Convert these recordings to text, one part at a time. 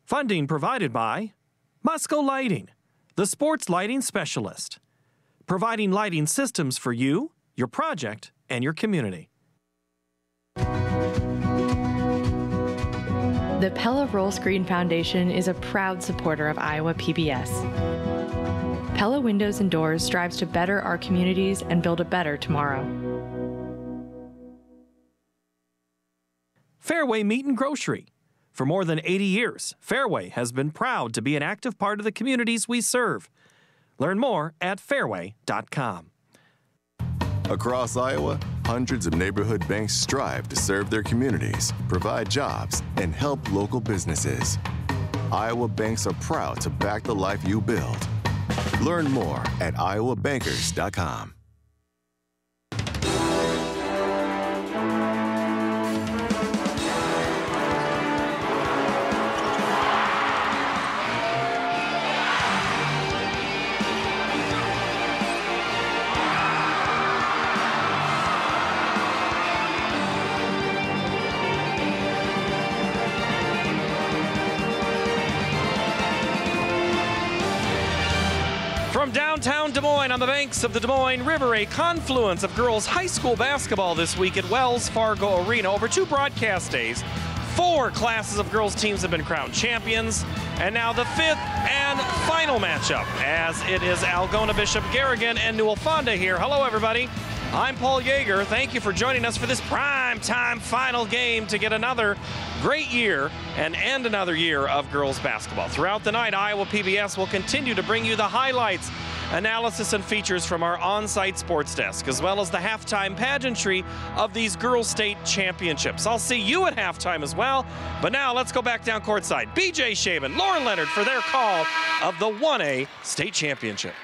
Funding provided by Musco Lighting, the sports lighting specialist, providing lighting systems for you, your project, and your community. The Pella Roll Screen Foundation is a proud supporter of Iowa PBS. Pella Windows and Doors strives to better our communities and build a better tomorrow. Fairway Meat and Grocery. For more than 80 years, Fairway has been proud to be an active part of the communities we serve. Learn more at fairway.com. Across Iowa, hundreds of neighborhood banks strive to serve their communities, provide jobs, and help local businesses. Iowa banks are proud to back the life you build. Learn more at iowabankers.com. From downtown Des Moines on the banks of the Des Moines River, a confluence of girls high school basketball this week at Wells Fargo Arena. Over 2 broadcast days, 4 classes of girls teams have been crowned champions, and now the 5th and final matchup, as it is Algona Bishop Garrigan and Newell Fonda here. Hello, everybody. I'm Paul Yeager. Thank you for joining us for this prime time final game to get another great year and end another year of girls basketball. Throughout the night, Iowa PBS will continue to bring you the highlights, analysis, and features from our on-site sports desk, as well as the halftime pageantry of these girls state championships. I'll see you at halftime as well, but now let's go back down courtside. BJ Shaven, Lauren Leonard for their call of the 1A state championship.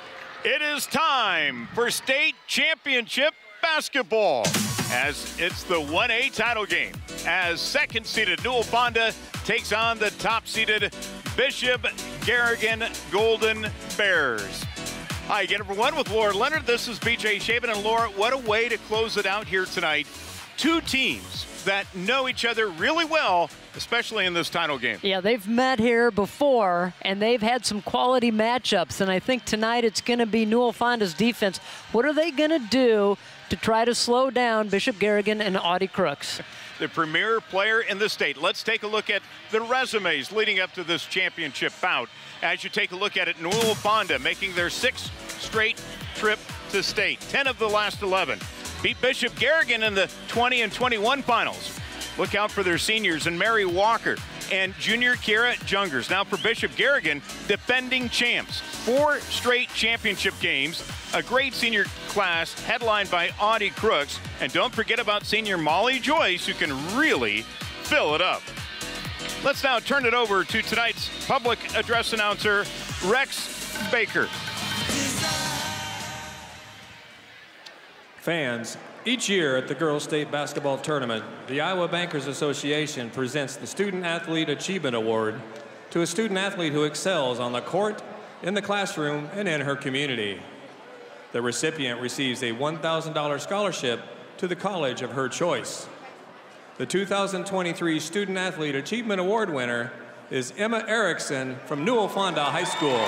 It is time for state championship basketball, as it's the 1A title game, as second-seeded Newell Fonda takes on the top-seeded Bishop Garrigan Golden Bears. Hi again, everyone, with Laura Leonard. This is BJ Shaven, and Laura, what a way to close it out here tonight. 2 teams that know each other really well, especially in this title game. Yeah, they've met here before, and they've had some quality matchups, and I think tonight it's going to be Newell Fonda's defense. What are they going to do to try to slow down Bishop Garrigan and Audie Crooks? The premier player in the state. Let's take a look at the resumes leading up to this championship bout. As you take a look at it, Newell Fonda making their 6th straight trip to state, 10 of the last 11. Beat Bishop Garrigan in the 20 and 21 finals. Look out for their seniors and Mary Walker and junior Kira Jungers. Now for Bishop Garrigan, defending champs. 4 straight championship games, a great senior class headlined by Audie Crooks. And don't forget about senior Molly Joyce, who can really fill it up. Let's now turn it over to tonight's public address announcer, Rex Baker. Fans, each year at the Girls State Basketball Tournament, the Iowa Bankers Association presents the Student Athlete Achievement Award to a student athlete who excels on the court, in the classroom, and in her community. The recipient receives a $1,000 scholarship to the college of her choice. The 2023 Student Athlete Achievement Award winner is Emma Erickson from Newell Fonda High School.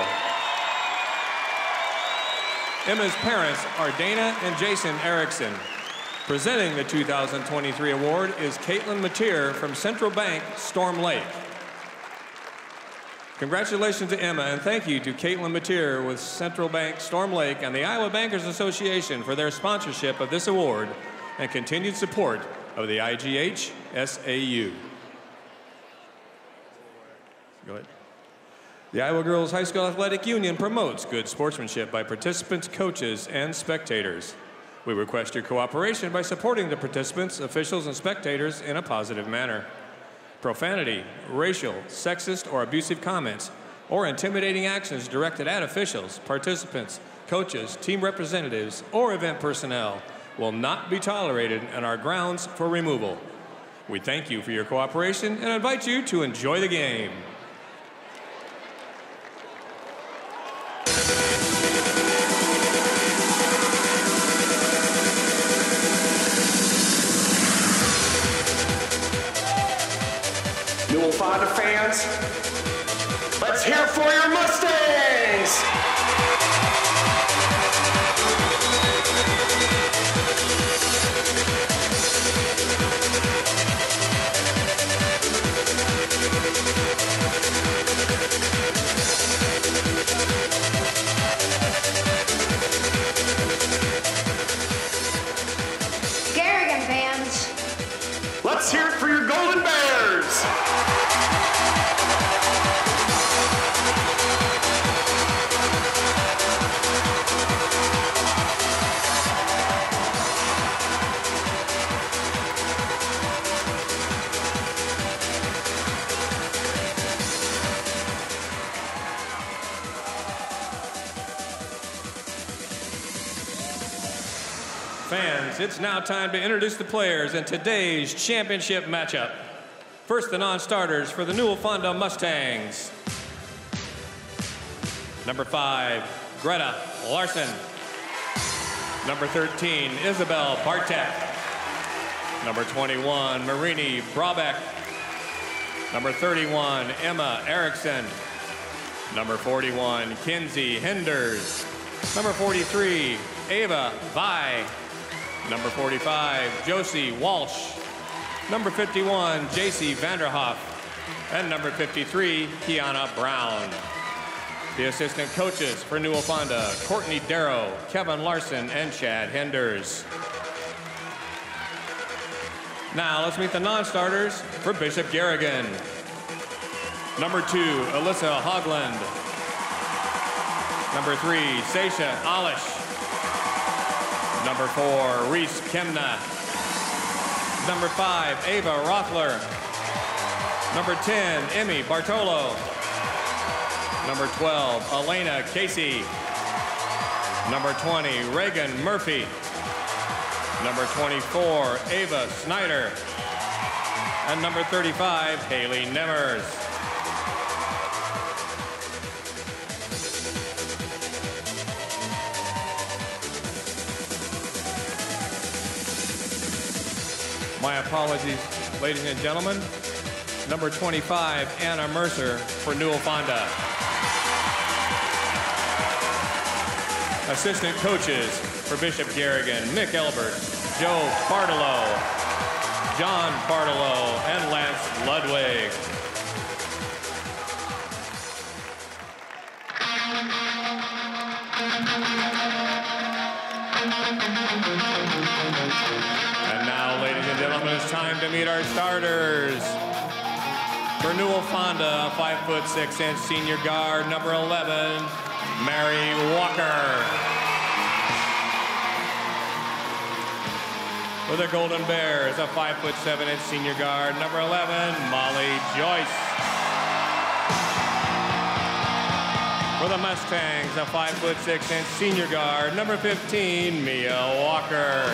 Emma's parents are Dana and Jason Erickson. Presenting the 2023 award is Caitlin Mateer from Central Bank, Storm Lake. Congratulations to Emma, and thank you to Caitlin Mateer with Central Bank, Storm Lake, and the Iowa Bankers Association for their sponsorship of this award and continued support of the IGHSAU. Go ahead. The Iowa Girls High School Athletic Union promotes good sportsmanship by participants, coaches, and spectators. We request your cooperation by supporting the participants, officials, and spectators in a positive manner. Profanity, racial, sexist, or abusive comments, or intimidating actions directed at officials, participants, coaches, team representatives, or event personnel will not be tolerated and are grounds for removal. We thank you for your cooperation and invite you to enjoy the game. Newell Newell Fonda fans, let's hear it for your Mustangs! Garrigan fans, let's hear it for your Golden Bears! Fans, it's now time to introduce the players in today's championship matchup. First, the non-starters for the Newell Fonda Mustangs. Number 5, Greta Larson. Number 13, Isabel Bartek. Number 21, Marini Brabeck. Number 31, Emma Erickson. Number 41, Kinsey Henders. Number 43, Ava Vi. Number 45, Josie Walsh. Number 51, JC Vanderhoff. And number 53, Kiana Brown. The assistant coaches for Newell Fonda, Courtney Darrow, Kevin Larson, and Chad Henders. Now let's meet the non-starters for Bishop Garrigan. Number 2, Alyssa Hogland. Number 3, Seisha Alish. Number 4, Reese Kemna. Number 5, Ava Rothler. Number 10, Emmy Bartolo. Number 12, Elena Casey. Number 20, Reagan Murphy. Number 24, Ava Snyder. And number 35, Haley Nemmers. My apologies, ladies and gentlemen. Number 25, Anna Mercer for Newell Fonda. Assistant coaches for Bishop Garrigan, Mick Elbert, Joe Bartolo, John Bartolo, and Lance Ludwig. And now, ladies and gentlemen, it's time to meet our starters. For Newell Fonda, 5'6" senior guard, number 11, Mary Walker. For the Golden Bears, a 5'7" senior guard, number 11, Molly Joyce. For the Mustangs, a 5'6" senior guard, number 15, Mia Walker.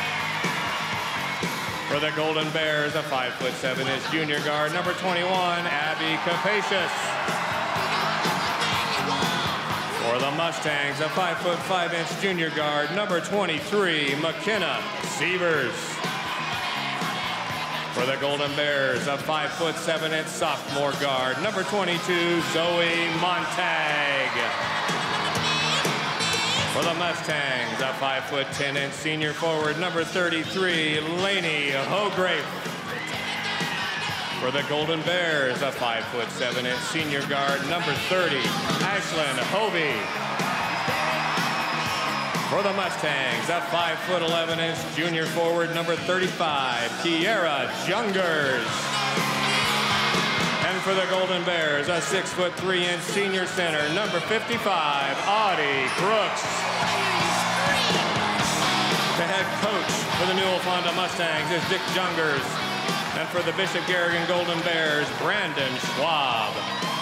For the Golden Bears, a 5'7" junior guard, number 21, Abby Capacious. For the Mustangs, a 5'5" junior guard, number 23, McKenna Sievers. For the Golden Bears, a 5'7" sophomore guard, number 22, Zoe Montag. For the Mustangs, a 5'10" senior forward, number 33, Lainey Hografe. For the Golden Bears, a 5'7" senior guard, number 30, Ashlyn Hovey. For the Mustangs, a 5'11" junior forward, number 35, Kiera Jungers. And for the Golden Bears, a 6'3" senior center, number 55, Audie Brooks. The head coach for the Newell Fonda Mustangs is Dick Jungers. And for the Bishop Garrigan Golden Bears, Brandon Schwab.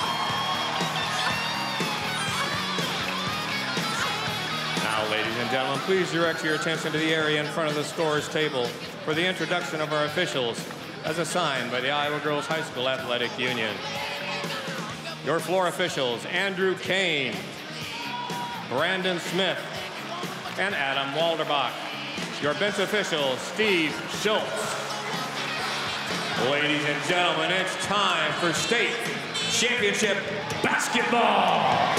Now, ladies and gentlemen, please direct your attention to the area in front of the scores table for the introduction of our officials as assigned by the Iowa Girls High School Athletic Union. Your floor officials, Andrew Kane, Brandon Smith, and Adam Walderbach. Your bench officials, Steve Schultz. Ladies and gentlemen, it's time for state championship basketball.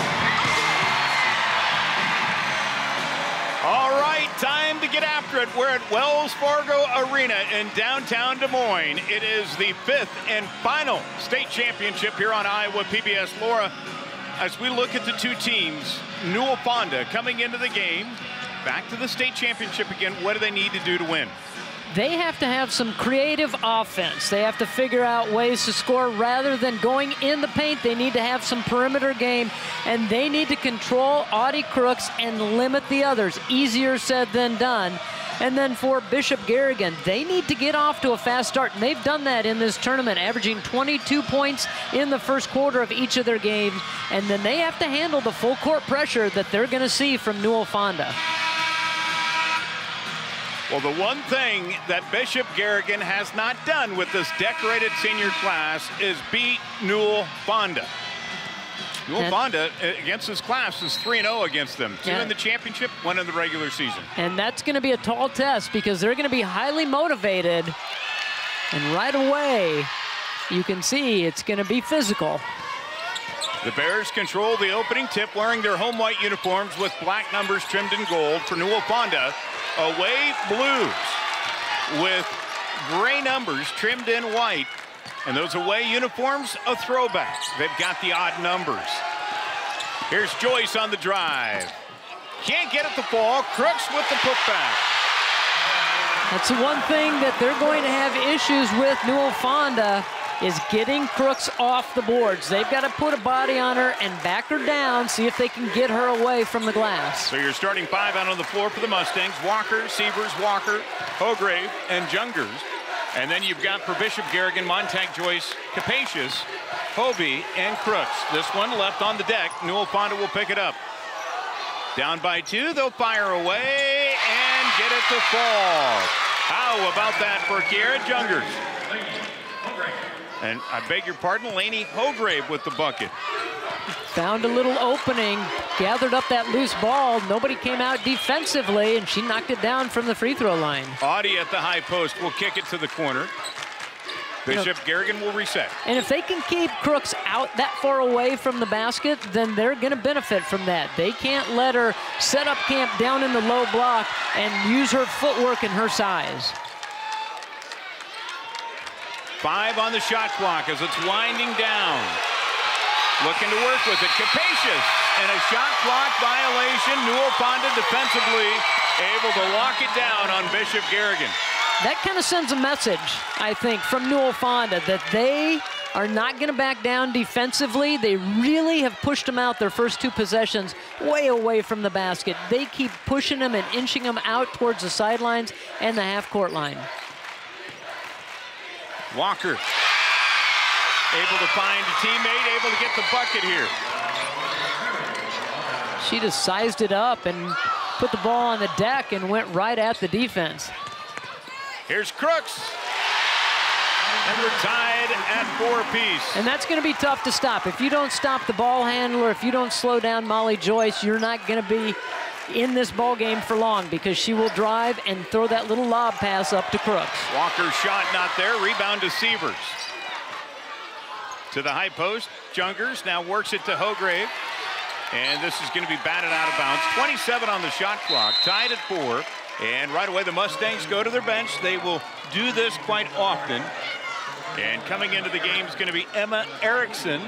All right, time to get after it. We're at Wells Fargo Arena in downtown Des Moines. It is the 5th and final state championship here on Iowa PBS. Laura, as we look at the two teams, Newell Fonda coming into the game, back to the state championship again. What do they need to do to win? They have to have some creative offense. They have to figure out ways to score rather than going in the paint. They need to have some perimeter game, and they need to control Audie Crooks and limit the others. Easier said than done. And then for Bishop Garrigan, they need to get off to a fast start, and they've done that in this tournament, averaging 22 points in the first quarter of each of their games. And then they have to handle the full court pressure that they're going to see from Newell Fonda. Well, the one thing that Bishop Garrigan has not done with this decorated senior class is beat Newell Fonda. Newell Fonda, against this class, is 3-0 against them. 2 in the championship, 1 in the regular season. And that's going to be a tall test because they're going to be highly motivated. And right away, you can see it's going to be physical. The Bears control the opening tip, wearing their home white uniforms with black numbers trimmed in gold. For Newell Fonda, away blues with gray numbers trimmed in white. And those away uniforms, a throwback. They've got the odd numbers. Here's Joyce on the drive. Can't get it to fall. Crooks with the putback. That's the one thing that they're going to have issues with, Newell Fonda, is getting Crooks off the boards. They've got to put a body on her and back her down, see if they can get her away from the glass. So you're starting 5 out on the floor for the Mustangs. Walker, Sievers, Walker, Hograve, and Jungers. And then you've got for Bishop Garrigan, Montag, Joyce, Capacious, Hobie, and Crooks. This one left on the deck. Newell Fonda will pick it up. Down by 2, they'll fire away and get it to fall. How about that for Kiara Jungers? And I beg your pardon, Lainey Hograve with the bucket. Found a little opening, gathered up that loose ball. Nobody came out defensively, and she knocked it down from the free throw line. Audie at the high post will kick it to the corner. Bishop Garrigan will reset. And if they can keep Crooks out that far away from the basket, then they're going to benefit from that. They can't let her set up camp down in the low block and use her footwork and her size. 5 on the shot clock as it's winding down. Looking to work with it. Capacious. And a shot clock violation. Newell Fonda defensively able to lock it down on Bishop Garrigan. That kind of sends a message, I think, from Newell Fonda that they are not going to back down defensively. They really have pushed them out their first 2 possessions way away from the basket. They keep pushing them and inching them out towards the sidelines and the half-court line. Walker able to find a teammate, able to get the bucket here. She just sized it up and put the ball on the deck and went right at the defense. Here's Crooks. And we're tied at 4 apiece. And that's going to be tough to stop. If you don't stop the ball handler, if you don't slow down Molly Joyce, you're not going to be in this ball game for long because she will drive and throw that little lob pass up to Crooks. Walker's shot not there. Rebound to Sievers. To the high post. Jungers now works it to Hograve. And this is going to be batted out of bounds. 27 on the shot clock. Tied at 4. And right away the Mustangs go to their bench. They will do this quite often. And coming into the game is going to be Emma Erickson.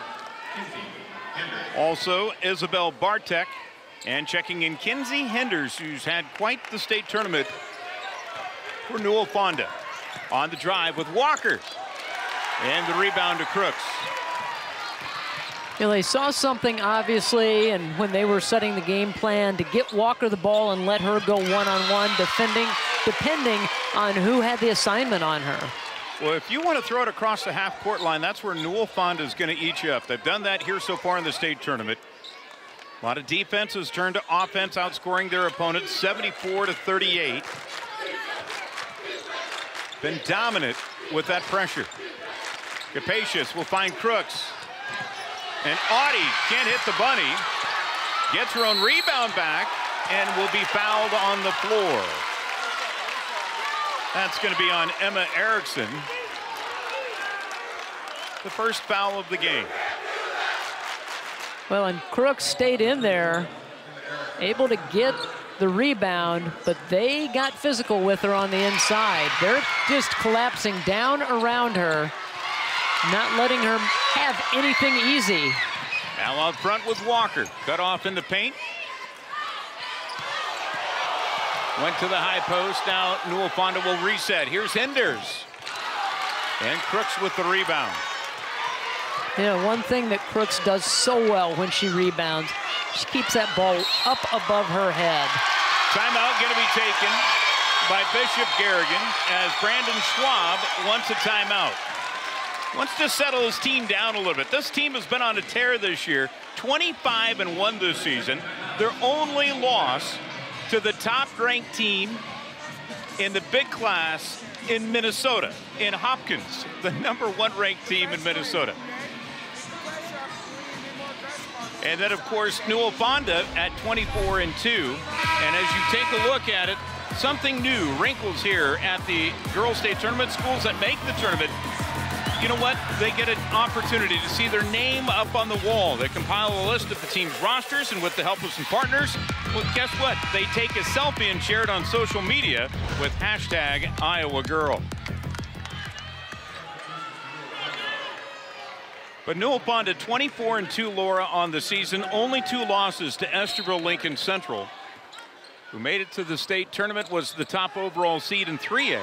Also Isabel Bartek. And checking in Kinsey Henders, who's had quite the state tournament for Newell Fonda. On the drive with Walker. And the rebound to Crooks. You know, they saw something, obviously, and when they were setting the game plan to get Walker the ball and let her go one-on-one, depending on who had the assignment on her. Well, if you want to throw it across the half-court line, that's where Newell Fonda is going to eat you up. They've done that here so far in the state tournament. A lot of defenses turned to offense, outscoring their opponents 74-38. Been dominant with that pressure. Capacious will find Crooks. And Audie can't hit the bunny. Gets her own rebound back and will be fouled on the floor. That's going to be on Emma Erickson. the first foul of the game. Well, and Crooks stayed in there, able to get the rebound, but they got physical with her on the inside. They're just collapsing down around her, not letting her have anything easy. Now out front with Walker. Cut off in the paint. Went to the high post. Now Newell Fonda will reset. Here's Hinders. And Crooks with the rebound. You know, one thing that Crooks does so well when she rebounds, she keeps that ball up above her head. Timeout going to be taken by Bishop Garrigan as Brandon Schwab wants a timeout. Wants to settle his team down a little bit. This team has been on a tear this year, 25-1 this season. Their only loss to the top-ranked team in the big class in Minnesota, in Hopkins, the #1 ranked team in Minnesota. And then, of course, Newell Fonda at 24-2. And as you take a look at it, something new, wrinkles here at the Girls State Tournament. Schools that make the tournament, you know what? They get an opportunity to see their name up on the wall. They compile a list of the team's rosters, and with the help of some partners, well, guess what? They take a selfie and share it on social media with #IowaGirl. But Newell Fonda 24-2, Laura, on the season. Only 2 losses to Esterville Lincoln Central, who made it to the state tournament, was the top overall seed in 3A,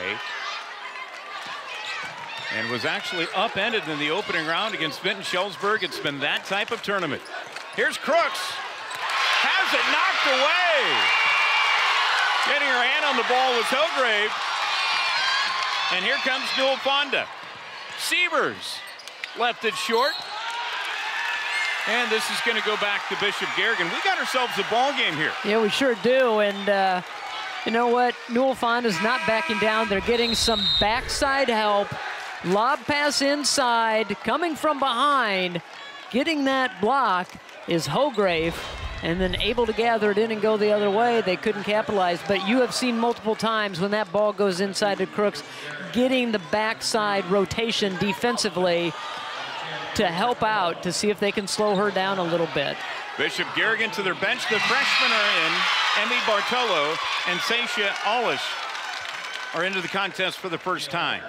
and was actually upended in the opening round against Vinton Schellsburg. It's been that type of tournament. Here's Crooks. Has it knocked away. Getting her hand on the ball was Hillgrave. And here comes Newell Fonda. Sievers left it short. And this is going to go back to Bishop Garrigan. We got ourselves a ball game here. Yeah, we sure do. And you know what? Newell Fonda's not backing down. They're getting some backside help. Lob pass inside, coming from behind. Getting that block is Hograve, and then able to gather it in and go the other way. They couldn't capitalize, but you have seen multiple times when that ball goes inside to Crooks, getting the backside rotation defensively to help out, to see if they can slow her down a little bit. Bishop Garrigan to their bench. The freshmen are in. Emmy Bartolo and Sasha Alish are into the contest for the first time.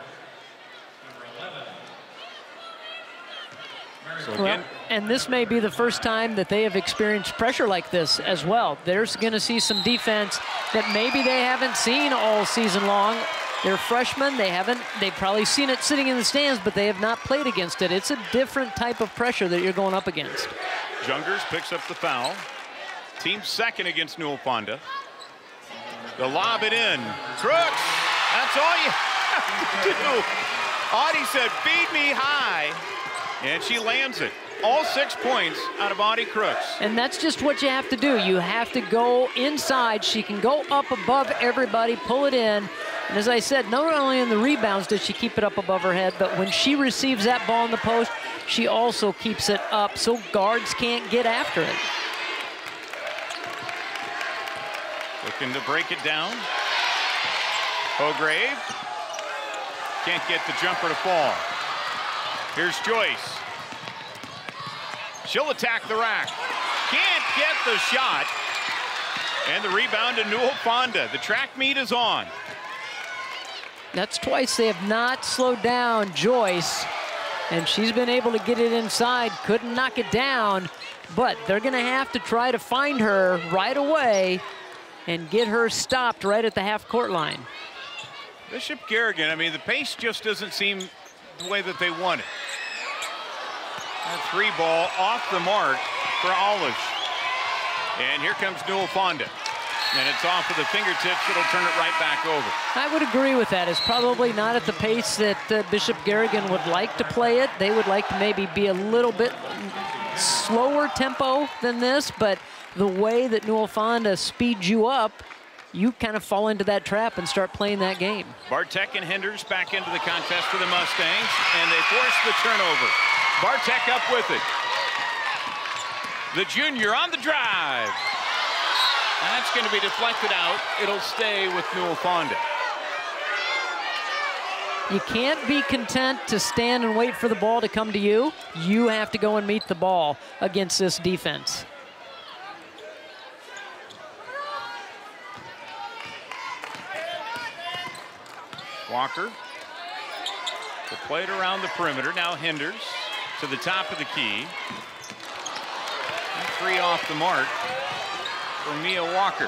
So again, and this may be the first time that they have experienced pressure like this as well. They're going to see some defense that maybe they haven't seen all season long. They're freshmen. They've probably seen it sitting in the stands, but they have not played against it. It's a different type of pressure that you're going up against. Jungers picks up the foul. Team second against Newell Fonda. The lob it in. Crooks, that's all you have to do. Audie said, feed me high. And she lands it. All 6 points out of Audie Crooks. And that's just what you have to do. You have to go inside. She can go up above everybody, pull it in. And as I said, not only in the rebounds does she keep it up above her head, but when she receives that ball in the post, she also keeps it up so guards can't get after it. Looking to break it down. Hograve can't get the jumper to fall. Here's Joyce. She'll attack the rack. Can't get the shot. And the rebound to Newell Fonda. The track meet is on. That's twice they have not slowed down Joyce. And she's been able to get it inside. Couldn't knock it down. But they're going to have to try to find her right away and get her stopped right at the half-court line. Bishop Garrigan, I mean, the pace just doesn't seem the way that they want it. That 3 ball off the mark for Alish. And here comes Newell Fonda. And it's off of the fingertips. It'll turn it right back over. I would agree with that. It's probably not at the pace that Bishop Garrigan would like to play it. They would like to maybe be a little bit slower tempo than this, but the way that Newell Fonda speeds you up, you kind of fall into that trap and start playing that game. Bartek and Hinders back into the contest for the Mustangs, and they force the turnover. Bartek up with it. The junior on the drive. And that's going to be deflected out. It'll stay with Newell Fonda. You can't be content to stand and wait for the ball to come to you. You have to go and meet the ball against this defense. Walker, the plate around the perimeter, now hinders to the top of the key. And 3 off the mark for Mia Walker.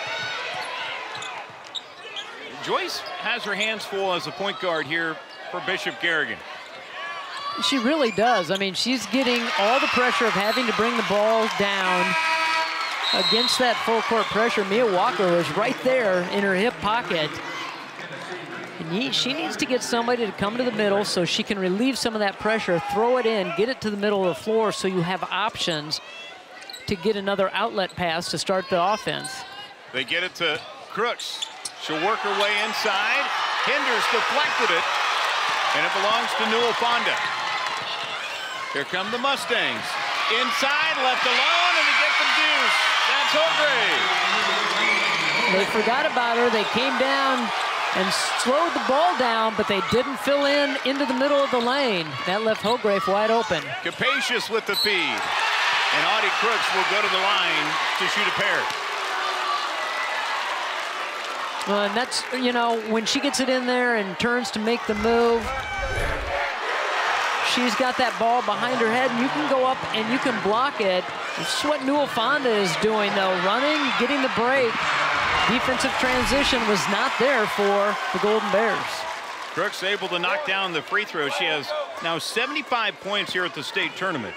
Joyce has her hands full as a point guard here for Bishop Garrigan. She really does. I mean, she's getting all the pressure of having to bring the ball down against that full court pressure. Mia Walker was right there in her hip pocket. And she needs to get somebody to come to the middle so she can relieve some of that pressure, throw it in, get it to the middle of the floor so you have options to get another outlet pass to start the offense. They get it to Crooks. She'll work her way inside. Hinders deflected it, and it belongs to Newell Fonda. Here come the Mustangs. Inside, left alone, and they get the deuce. That's Holgrave. They forgot about her. They came down and slowed the ball down, but they didn't fill into the middle of the lane. That left Holgrave wide open. Capacious with the feed. And Audie Crooks will go to the line to shoot a pair. Well, and that's, you know, when she gets it in there and turns to make the move, she's got that ball behind her head, and you can go up and you can block it. This is what Newell Fonda is doing, though, running, getting the break. Defensive transition was not there for the Golden Bears. Crooks able to knock down the free throw. She has now 75 points here at the state tournament.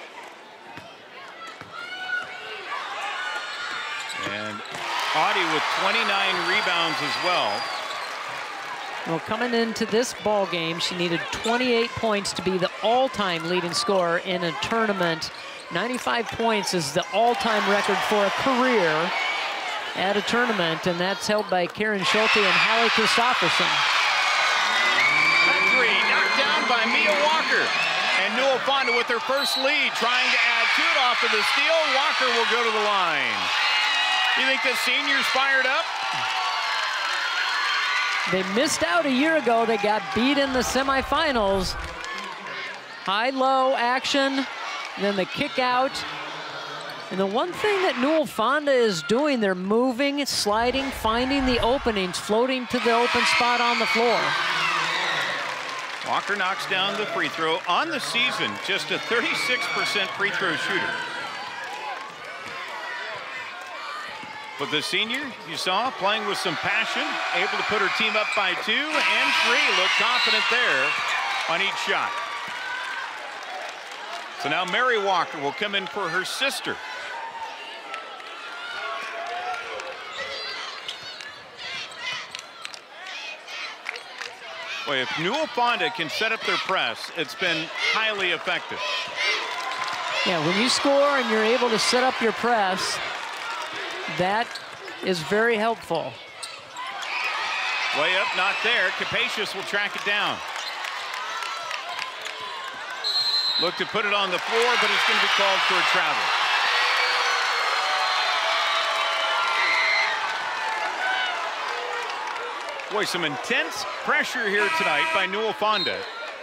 And Audie with 29 rebounds as well. Well, coming into this ball game, she needed 28 points to be the all-time leading scorer in a tournament. 95 points is the all-time record for a career at a tournament, and that's held by Karen Schulte and Hallie Christofferson. That 3 knocked down by Mia Walker. And Newell Fonda with their first lead, trying to add to it off of the steal. Walker will go to the line. You think the seniors fired up? They missed out a year ago. They got beat in the semifinals. High-low action, then the kick out. And the one thing that Newell Fonda is doing, they're moving, sliding, finding the openings, floating to the open spot on the floor. Walker knocks down the free throw. On the season, just a 36% free throw shooter. But the senior, you saw, playing with some passion, able to put her team up by 2 and 3, look confident there on each shot. So now Mary Walker will come in for her sister. Boy, if Newell Fonda can set up their press, it's been highly effective. Yeah, when you score and you're able to set up your press, that is very helpful. Way up, not there. Capacious will track it down. Look to put it on the floor, but it's going to be called for a travel. Boy, some intense pressure here tonight by Newell Fonda.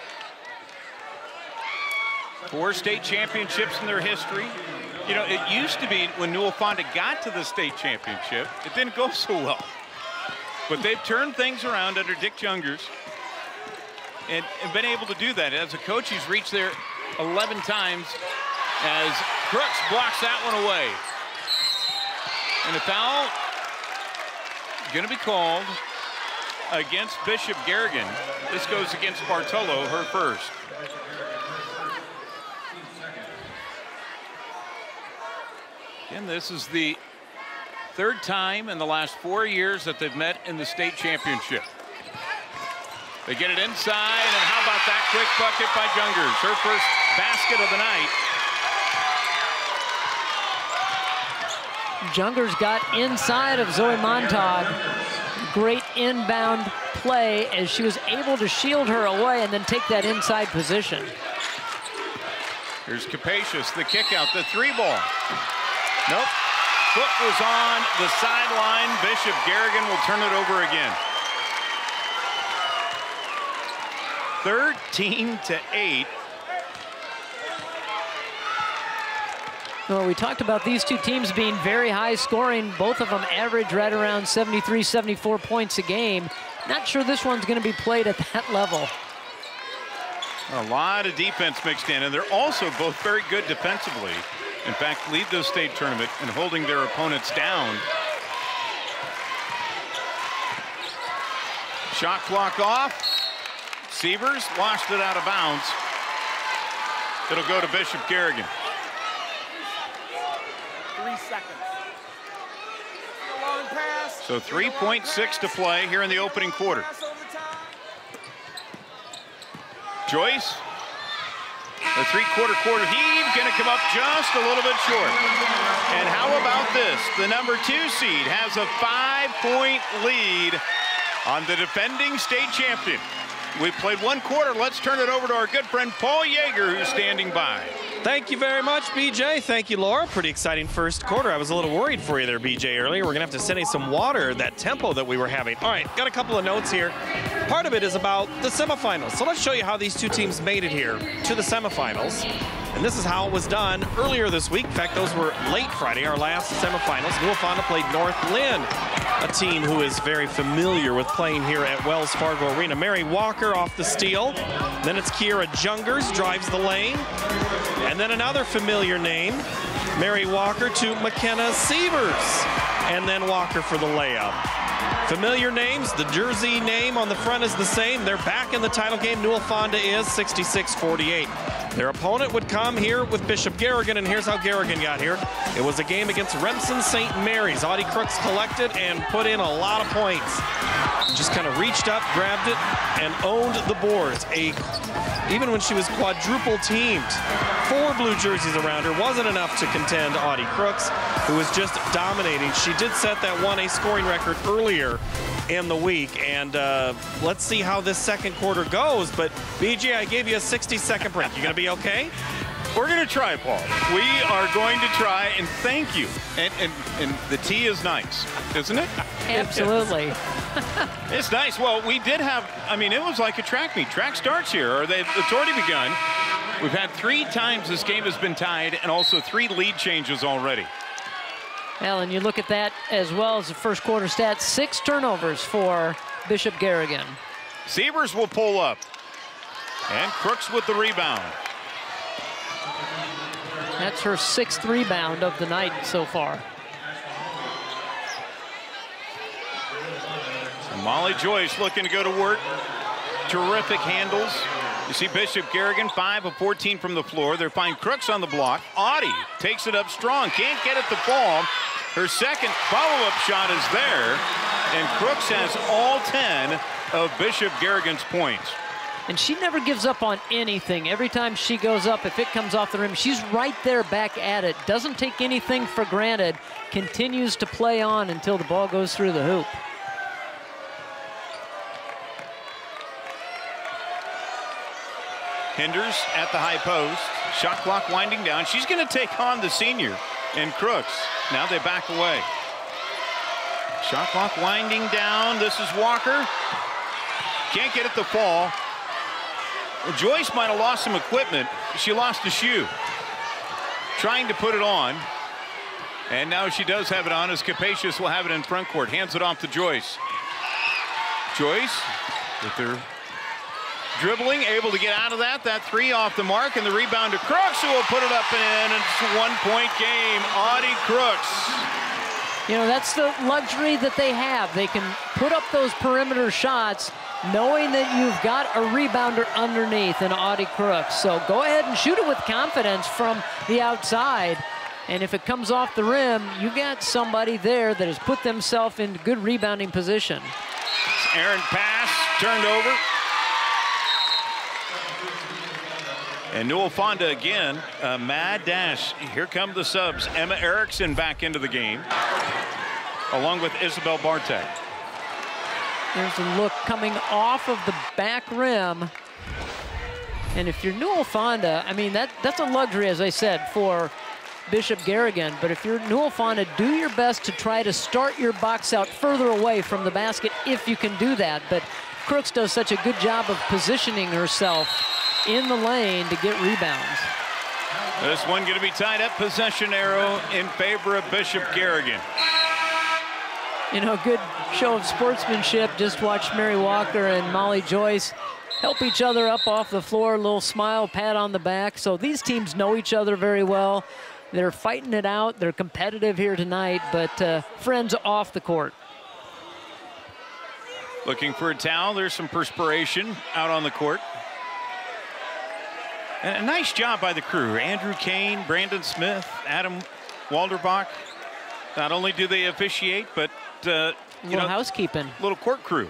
4 state championships in their history. You know, it used to be when Newell Fonda got to the state championship, it didn't go so well. But they've turned things around under Dick Jungers and been able to do that. As a coach, he's reached there 11 times as Crooks blocks that one away. And a foul going to be called against Bishop Garrigan. This goes against Bartolo, her first. And this is the 3rd time in the last 4 years that they've met in the state championship. They get it inside, and how about that quick bucket by Jungers? Her first basket of the night. Jungers got inside of Zoe Montag. Great inbound play as she was able to shield her away and then take that inside position. Here's Capacious, the kick out, the 3-ball. Nope, foot was on the sideline. Bishop Garrigan will turn it over again. 13-8. Well, we talked about these two teams being very high scoring. Both of them average right around 73, 74 points a game. Not sure this one's going to be played at that level. A lot of defense mixed in, and they're also both very good defensively. In fact, lead the state tournament in holding their opponents down. Shot clock off. Sievers lost it out of bounds. It'll go to Bishop Garrigan. 3 seconds. Long pass. So 3.6 to play here in the opening quarter. Joyce, the three-quarter heave, gonna come up just a little bit short. And how about this? The number 2 seed has a 5-point lead on the defending state champion. We've played 1 quarter. Let's turn it over to our good friend Paul Yeager, who's standing by. Thank you very much, BJ. Thank you, Laura. Pretty exciting first quarter. I was a little worried for you there, BJ, earlier. We're going to have to send you some water, that tempo that we were having. All right, got a couple of notes here. Part of it is about the semifinals. So let's show you how these two teams made it here to the semifinals. And this is how it was done earlier this week. In fact, those were late Friday, our last semifinals. Newell Fonda played North Lynn, a team who is very familiar with playing here at Wells Fargo Arena. Mary Walker off the steal. Then it's Kiera Jungers, drives the lane. And then another familiar name, Mary Walker to McKenna Sievers. And then Walker for the layup. Familiar names, the jersey name on the front is the same. They're back in the title game. Newell Fonda is 66-48. Their opponent would come here with Bishop Garrigan, and here's how Garrigan got here. It was a game against Remsen St. Mary's. Audie Crooks collected and put in a lot of points. Just kind of reached up, grabbed it, and owned the boards. Even when she was quadruple teamed, 4 blue jerseys around her wasn't enough to contend Audie Crooks, who was just dominating. She did set that 1A scoring record earlier in the week, and let's see how this second quarter goes. But BJ, I gave you a 60-second break. You gonna be okay? We're going to try, Paul. We are going to try, and thank you. And the tea is nice, isn't it? Absolutely. It's nice. Well, we did have, I mean, it was like a track meet. Track starts here, or it's already begun. We've had 3 times this game has been tied, and also 3 lead changes already. Well, and you look at that as well as the first quarter stats, 6 turnovers for Bishop Garrigan. Sievers will pull up. And Crooks with the rebound. That's her 6th rebound of the night so far. And Molly Joyce looking to go to work. Terrific handles. You see Bishop Garrigan, 5 of 14 from the floor. They're finding Crooks on the block. Audie takes it up strong. Can't get it to fall. Her second follow-up shot is there. And Crooks has all 10 of Bishop Garrigan's points. And she never gives up on anything. Every time she goes up, if it comes off the rim, she's right there back at it. Doesn't take anything for granted. Continues to play on until the ball goes through the hoop. Hinders at the high post. Shot clock winding down. She's going to take on the senior and Crooks. Now they back away. Shot clock winding down. This is Walker. Can't get it to fall. Well, Joyce might have lost some equipment. She lost a shoe. Trying to put it on. And now she does have it on, as Capacious will have it in front court. Hands it off to Joyce. Joyce with her dribbling, able to get out of that. That 3 off the mark, and the rebound to Crooks, who will put it up and in. It's a 1-point game. Audie Crooks. You know, that's the luxury that they have. They can put up those perimeter shots knowing that you've got a rebounder underneath in Audie Crooks. So go ahead and shoot it with confidence from the outside. And if it comes off the rim, you got somebody there that has put themselves in good rebounding position. Aaron pass, turned over. And Newell Fonda again, a mad dash. Here come the subs. Emma Erickson back into the game, along with Isabel Bartek. There's a look coming off of the back rim. And if you're Newell Fonda, I mean, that's a luxury, as I said, for Bishop Garrigan. But if you're Newell Fonda, do your best to try to start your box out further away from the basket if you can do that. But Crooks does such a good job of positioning herself in the lane to get rebounds. This one going to be tied up, possession arrow in favor of Bishop Garrigan. You know, good show of sportsmanship. Just watch Mary Walker and Molly Joyce help each other up off the floor, a little smile, pat on the back. So these teams know each other very well. They're fighting it out. They're competitive here tonight, but friends off the court. Looking for a towel. There's some perspiration out on the court. And a nice job by the crew. Andrew Kane, Brandon Smith, Adam Walderbach. Not only do they officiate, but little housekeeping. Little court crew.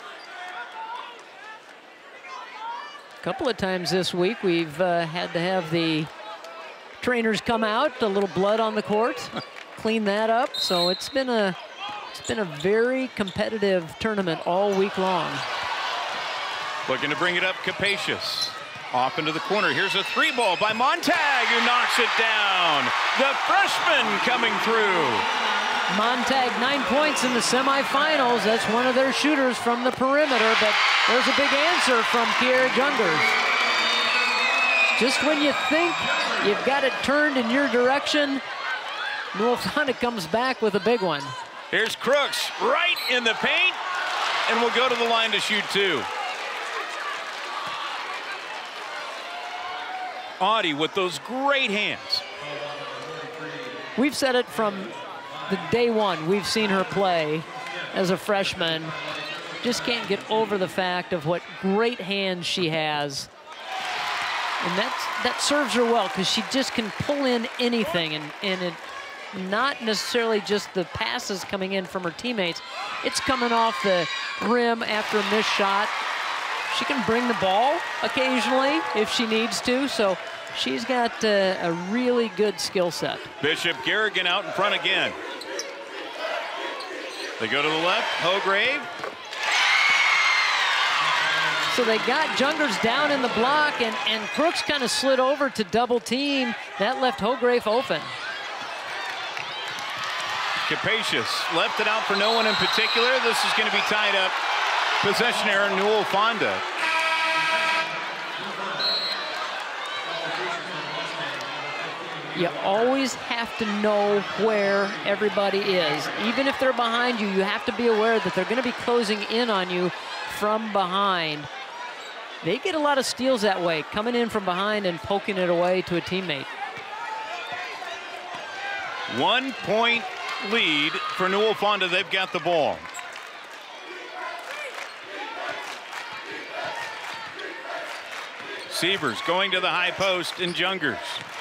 A couple of times this week we've had to have the trainers come out, a little blood on the court, clean that up. So it's been a very competitive tournament all week long. Looking to bring it up, Capacious. Off into the corner. Here's a three ball by Montag, who knocks it down. The freshman coming through. Montag, 9 points in the semifinals. That's one of their shooters from the perimeter, but there's a big answer from Kiera Jungers. Just when you think you've got it turned in your direction, Newell Fonda comes back with a big one. Here's Crooks right in the paint, and will go to the line to shoot two. Audie with those great hands. We've said it from the day one we've seen her play as a freshman. Just can't get over the fact of what great hands she has. And that serves her well, because she just can pull in anything, and it not necessarily just the passes coming in from her teammates. It's coming off the rim after a missed shot. She can bring the ball occasionally if she needs to, so she's got a really good skill set. Bishop Garrigan out in front again. They go to the left, Hograve. So they got Jungers down in the block, and Crooks kind of slid over to double team. That left Hograve open. Capacious left it out for no one in particular. This is going to be tied up. Possession error, Newell Fonda. You always have to know where everybody is. Even if they're behind you, you have to be aware that they're going to be closing in on you from behind. They get a lot of steals that way, coming in from behind and poking it away to a teammate. 1 point lead for Newell Fonda. They've got the ball. Sievers going to the high post, and Jungers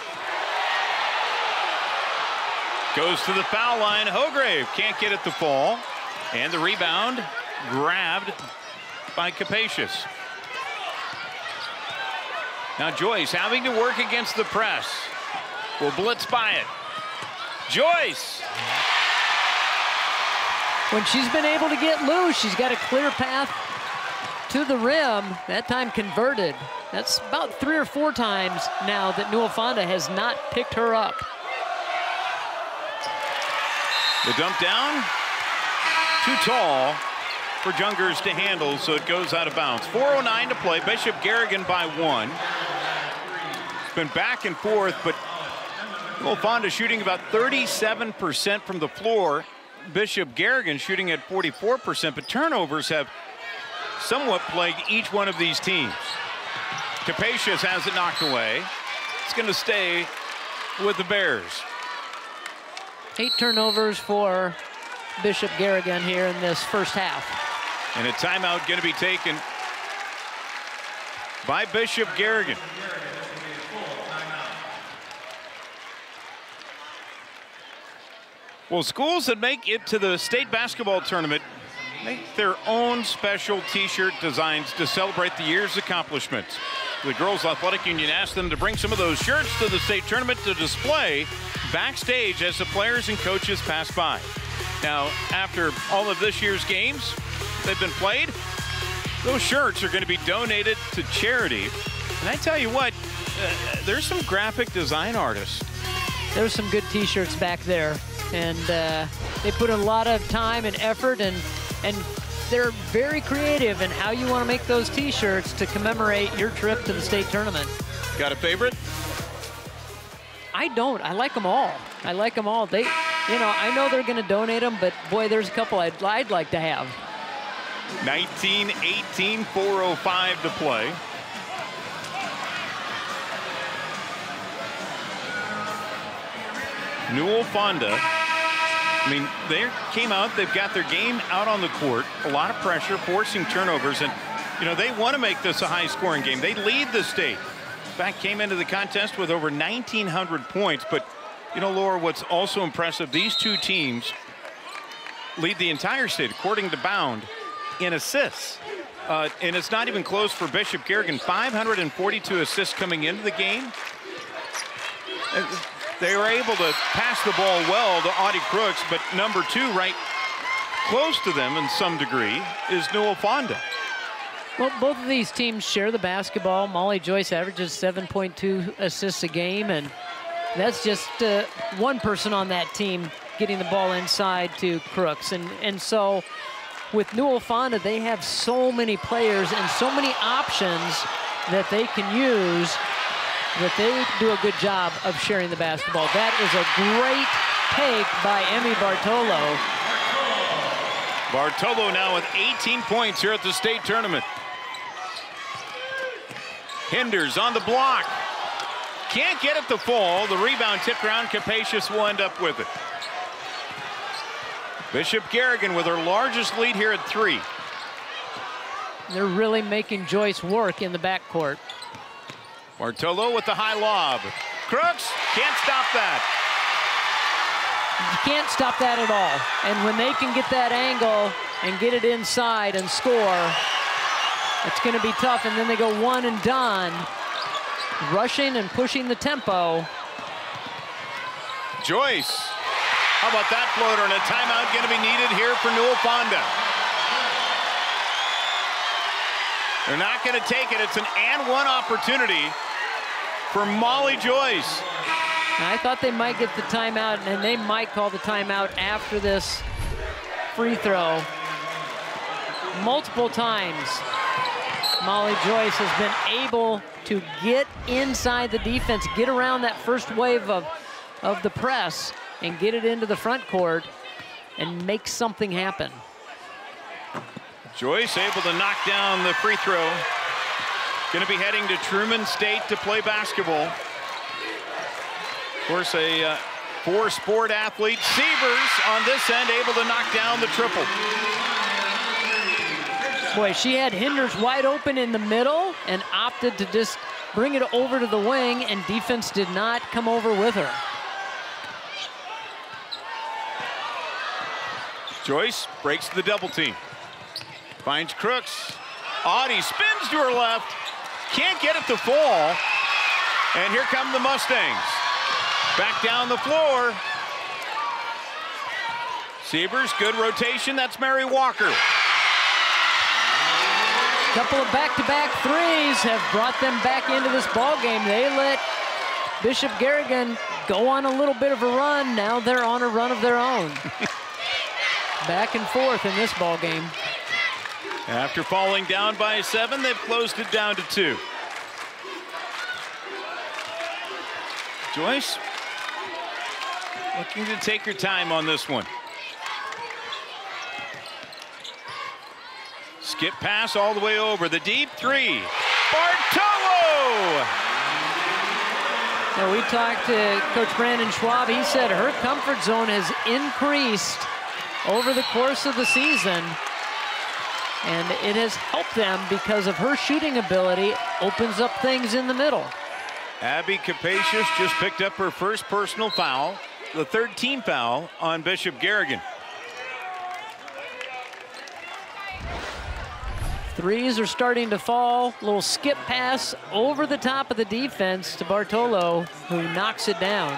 goes to the foul line. Hograve can't get it to fall, and the rebound grabbed by Capacious. Now Joyce having to work against the press. Will blitz by it. Joyce! When she's been able to get loose, she's got a clear path to the rim. That time converted. That's about 3 or 4 times now that Newell Fonda has not picked her up. The dump down, too tall for Jungers to handle, so it goes out of bounds. 4:09 to play. Bishop Garrigan by 1. It's been back and forth, but Newell Fonda shooting about 37% from the floor. Bishop Garrigan shooting at 44%, but turnovers have somewhat plagued each one of these teams. Capacious has it knocked away. It's going to stay with the Bears. 8 turnovers for Bishop Garrigan here in this first half. And a timeout going to be taken by Bishop Garrigan. Well, schools that make it to the state basketball tournament make their own special T-shirt designs to celebrate the year's accomplishments. The Girls Athletic Union asked them to bring some of those shirts to the state tournament to display backstage as the players and coaches pass by. Now, after all of this year's games they've been played, those shirts are going to be donated to charity. And I tell you what, there's some graphic design artists. There's some good T-shirts back there. And they put a lot of time and effort and they're very creative in how you want to make those T-shirts to commemorate your trip to the state tournament. Got a favorite? I don't. I like them all. I like them all. They, you know, I know they're going to donate them, but boy, there's a couple I'd like to have. 19-18, 4:05 to play. Newell Fonda, I mean, they came out, they've got their game out on the court, a lot of pressure, forcing turnovers, and, you know, they want to make this a high-scoring game. They lead the state. In fact, came into the contest with over 1,900 points, but, you know, Laura, what's also impressive, these two teams lead the entire state, according to Bound, in assists. And it's not even close for Bishop Garrigan. 542 assists coming into the game. They were able to pass the ball well to Audie Crooks, but number two, right close to them in some degree, is Newell Fonda. Well, both of these teams share the basketball. Molly Joyce averages 7.2 assists a game, and that's just one person on that team getting the ball inside to Crooks. And so with Newell Fonda, they have so many players and so many options that they can use, that they do a good job of sharing the basketball. That is a great take by Emmy Bartolo. Bartolo now with 18 points here at the state tournament. Hinders on the block. Can't get it to fall. The rebound tipped around. Capacious will end up with it. Bishop Garrigan with her largest lead here at 3. They're really making Joyce work in the backcourt. Bartolo with the high lob. Crooks can't stop that. You can't stop that at all. And when they can get that angle and get it inside and score, it's going to be tough. And then they go one and done, rushing and pushing the tempo. Joyce, how about that floater? And a timeout going to be needed here for Newell Fonda. They're not going to take it. It's an and one opportunity for Molly Joyce. I thought they might get the timeout, and they might call the timeout after this free throw. Multiple times, Molly Joyce has been able to get inside the defense, get around that first wave of the press, and get it into the front court and make something happen. Joyce able to knock down the free throw. Going to be heading to Truman State to play basketball. Of course, a four-sport athlete. Sievers on this end able to knock down the triple. Boy, she had Hinders wide open in the middle and opted to just bring it over to the wing, and defense did not come over with her. Joyce breaks the double team. Finds Crooks. Audie spins to her left. Can't get it to fall. And here come the Mustangs. Back down the floor. Sievers, good rotation. That's Mary Walker. Couple of back-to-back threes have brought them back into this ball game. They let Bishop Garrigan go on a little bit of a run. Now they're on a run of their own. Back and forth in this ball game. After falling down by 7, they've closed it down to 2. Joyce looking to take her time on this one. Skip pass all the way over. The deep three. Bartolo! Now, we talked to Coach Brandon Schwab. He said her comfort zone has increased over the course of the season. And it has helped them because of her shooting ability, opens up things in the middle. Abby Capacious just picked up her first personal foul, the third team foul on Bishop Garrigan. Threes are starting to fall. Little skip pass over the top of the defense to Bartolo, who knocks it down.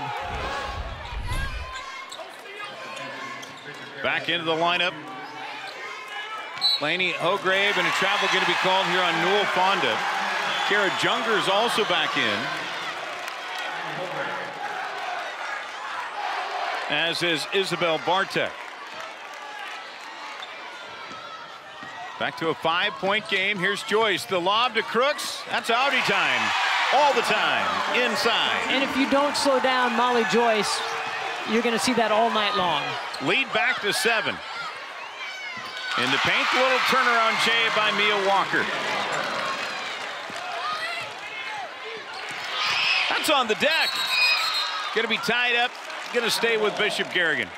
Back into the lineup. Laney Hograve, and a travel going to be called here on Newell Fonda. Kara Junger is also back in, as is Isabel Bartek. Back to a 5-point game. Here's Joyce. The lob to Crooks. That's Audi time. All the time. Inside. And if you don't slow down Molly Joyce, you're going to see that all night long. Lead back to 7. In the paint, little turnaround J by Mia Walker. That's on the deck. Going to be tied up. Going to stay with Bishop Garrigan.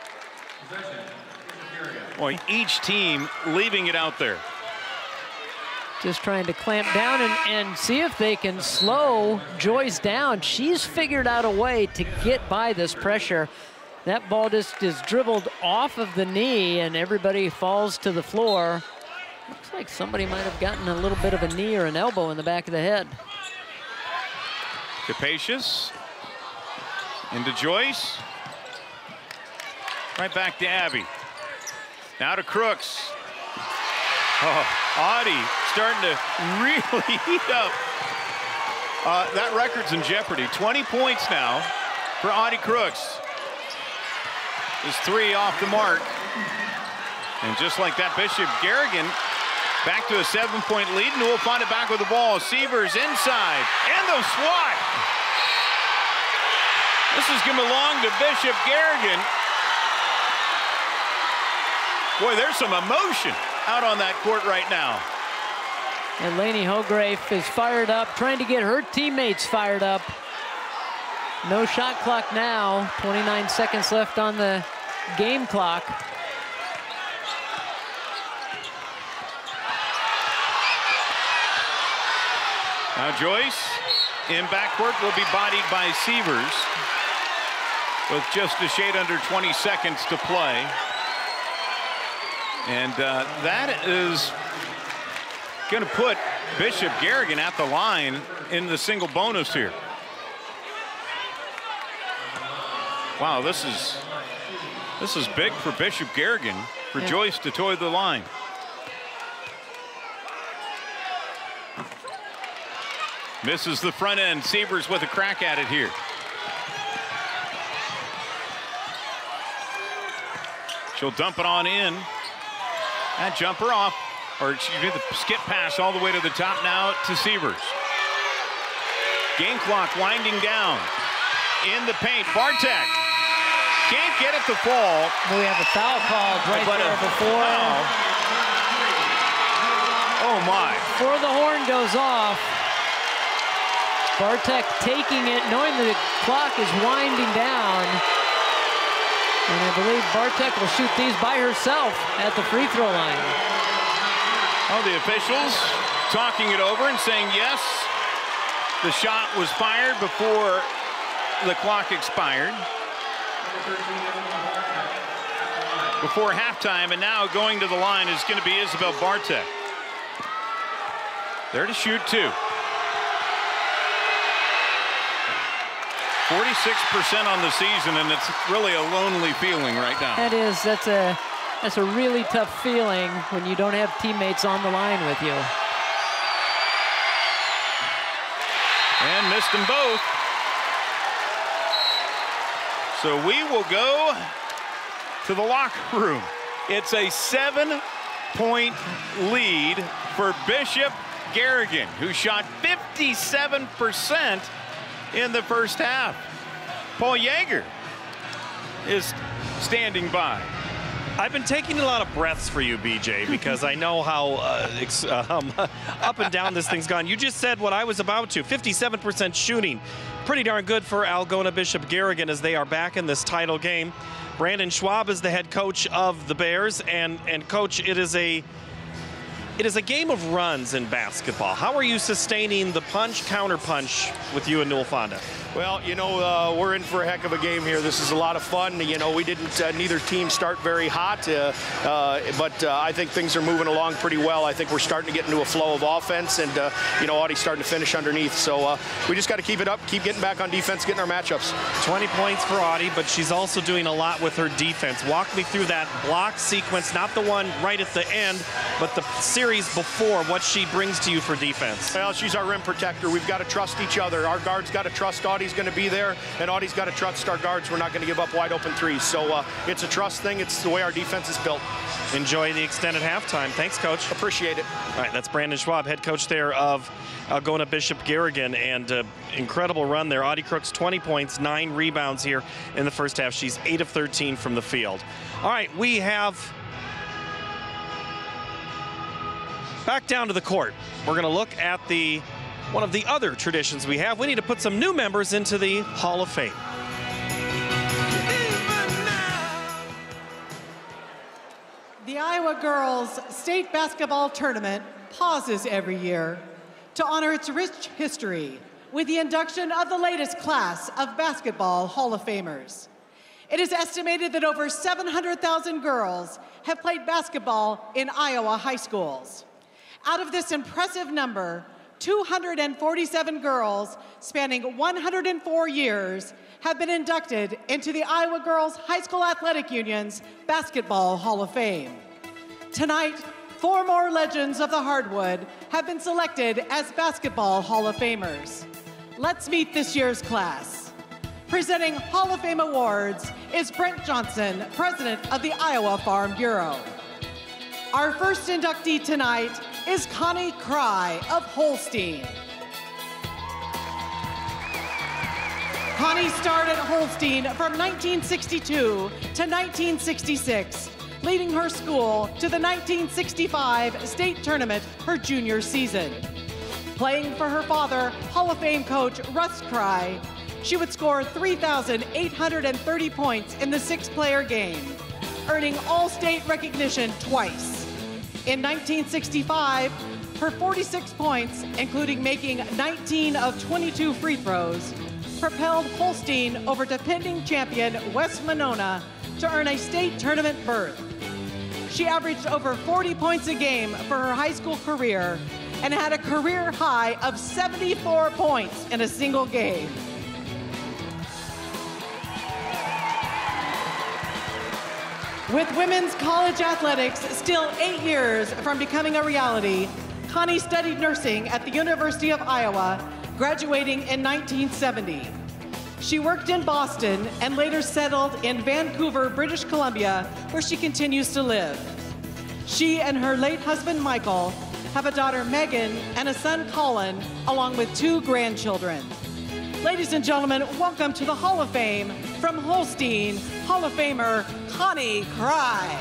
Boy, each team leaving it out there. Just trying to clamp down and see if they can slow Joyce down. She's figured out a way to get by this pressure. That ball just is dribbled off of the knee and everybody falls to the floor. Looks like somebody might have gotten a little bit of a knee or an elbow in the back of the head. Capacious. Into Joyce. Right back to Abby. Now to Crooks. Oh, Audi starting to really heat up. That record's in jeopardy. 20 points now for Audi Crooks. His 3 off the mark. And just like that, Bishop Garrigan back to a 7-point lead. Newell Fonda back with the ball. Sievers inside. And the swat. This is going to belong to Bishop Garrigan. Boy, there's some emotion out on that court right now. And Lainey Hograve is fired up, trying to get her teammates fired up. No shot clock now. 29 seconds left on the game clock. Now Joyce in backcourt will be bodied by Sievers with just a shade under 20 seconds to play. And that is going to put Bishop Garrigan at the line in the single bonus here. Wow, this is big for Bishop Garrigan, for Joyce to toe the line. Misses the front end. Sievers with a crack at it here. She'll dump it on in. That jumper off, or excuse me, the skip pass all the way to the top now to Sievers. Game clock winding down. In the paint, Bartek can't get it to fall. We have a foul called right there before. Foul. Oh my. Before the horn goes off, Bartek taking it, knowing that the clock is winding down. And I believe Bartek will shoot these by herself at the free throw line. Oh, the officials talking it over and saying yes, the shot was fired before the clock expired. Before halftime, and now going to the line is going to be Isabel Bartek. There to shoot 2. 46% on the season, and it's really a lonely feeling right now. That is, that's a really tough feeling when you don't have teammates on the line with you. And missed them both. So we will go to the locker room. It's a 7-point lead for Bishop Garrigan, who shot 57% in the first half. Paul Yeager is standing by. I've been taking a lot of breaths for you, BJ, because I know how up and down this thing's gone. You just said what I was about to. 57% shooting. Pretty darn good for Algona Bishop Garrigan as they are back in this title game. Brandon Schwab is the head coach of the Bears, and coach, it is a game of runs in basketball. How are you sustaining the punch, counter punch with you and Newell Fonda? Well, you know, we're in for a heck of a game here. This is a lot of fun. You know, we didn't, neither team start very hot, but I think things are moving along pretty well. I think we're starting to get into a flow of offense, and, you know, Audie's starting to finish underneath. So we just got to keep it up, keep getting back on defense, getting our matchups. 20 points for Audie, but she's also doing a lot with her defense. Walk me through that block sequence, not the one right at the end, but the series before, what she brings to you for defense. Well, she's our rim protector. We've got to trust each other. Our guards got to trust Audie. Audie's going to be there, and Audie's got to trust our guards. We're not going to give up wide open threes. So it's a trust thing. It's the way our defense is built. Enjoy the extended halftime. Thanks, Coach. Appreciate it. All right, that's Brandon Schwab, head coach there of Algona Bishop Garrigan, and incredible run there. Audie Crooks, 20 points, 9 rebounds here in the first half. She's 8 of 13 from the field. All right, we have back down to the court. We're going to look at one of the other traditions we have. We need to put some new members into the Hall of Fame. The Iowa Girls State Basketball Tournament pauses every year to honor its rich history with the induction of the latest class of basketball Hall of Famers. It is estimated that over 700,000 girls have played basketball in Iowa high schools. Out of this impressive number, 247 girls spanning 104 years have been inducted into the Iowa Girls High School Athletic Union's Basketball Hall of Fame. Tonight, 4 more legends of the hardwood have been selected as Basketball Hall of Famers. Let's meet this year's class. Presenting Hall of Fame awards is Brent Johnson, president of the Iowa Farm Bureau. Our first inductee tonight is Connie Cry of Holstein. Connie started at Holstein from 1962 to 1966, leading her school to the 1965 state tournament her junior season. Playing for her father, Hall of Fame coach Russ Cry, she would score 3,830 points in the 6-player game, earning all-state recognition twice. In 1965, her 46 points, including making 19 of 22 free throws, propelled Holstein over defending champion West Monona to earn a state tournament berth. She averaged over 40 points a game for her high school career and had a career high of 74 points in a single game. With women's college athletics still 8 years from becoming a reality, Connie studied nursing at the University of Iowa, graduating in 1970. She worked in Boston and later settled in Vancouver, British Columbia, where she continues to live. She and her late husband, Michael, have a daughter, Megan, and a son, Colin, along with 2 grandchildren. Ladies and gentlemen, welcome to the Hall of Fame from Holstein, Hall of Famer Connie Cry.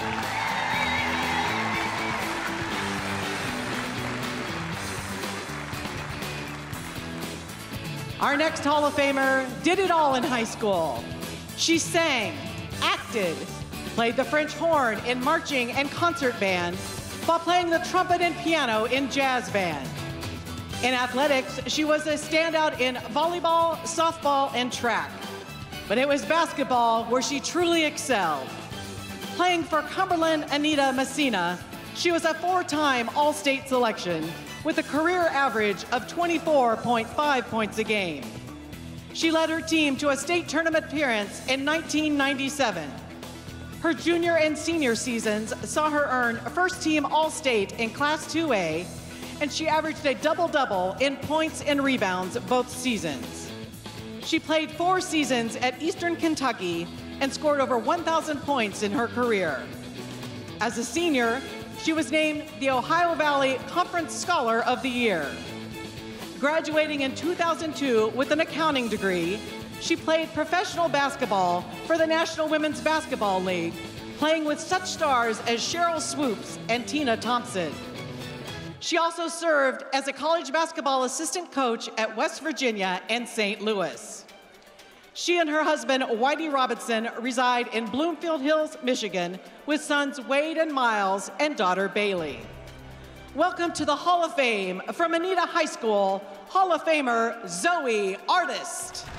Our next Hall of Famer did it all in high school. She sang, acted, played the French horn in marching and concert band, while playing the trumpet and piano in jazz band. In athletics, she was a standout in volleyball, softball, and track. But it was basketball where she truly excelled. Playing for Cumberland Anita Messina, she was a 4-time All-State selection with a career average of 24.5 points a game. She led her team to a state tournament appearance in 1997. Her junior and senior seasons saw her earn first-team All-State in Class 2A, and she averaged a double-double in points and rebounds both seasons. She played 4 seasons at Eastern Kentucky and scored over 1,000 points in her career. As a senior, she was named the Ohio Valley Conference Scholar of the Year. Graduating in 2002 with an accounting degree, she played professional basketball for the National Women's Basketball League, playing with such stars as Cheryl Swoops and Tina Thompson. She also served as a college basketball assistant coach at West Virginia and St. Louis. She and her husband, Whitey Robinson, reside in Bloomfield Hills, Michigan, with sons Wade and Miles and daughter Bailey. Welcome to the Hall of Fame from Anita High School, Hall of Famer Zoe Artist.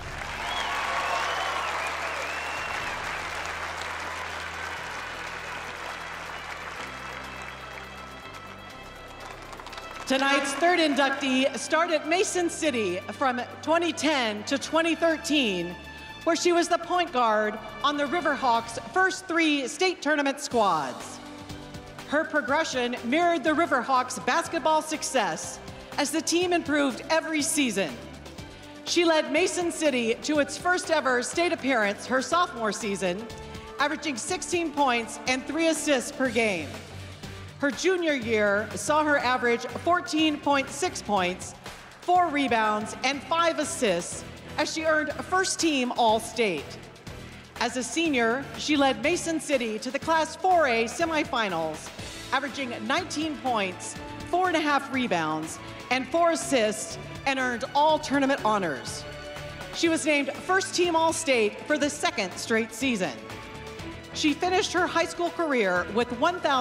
Tonight's third inductee started at Mason City from 2010 to 2013, where she was the point guard on the Riverhawks' first 3 state tournament squads. Her progression mirrored the Riverhawks' basketball success as the team improved every season. She led Mason City to its first ever state appearance her sophomore season, averaging 16 points and 3 assists per game. Her junior year saw her average 14.6 points, 4 rebounds, and 5 assists as she earned first team All-State. As a senior, she led Mason City to the Class 4A semifinals, averaging 19 points, 4.5 rebounds, and 4 assists, and earned all tournament honors. She was named first team All-State for the second straight season. She finished her high school career with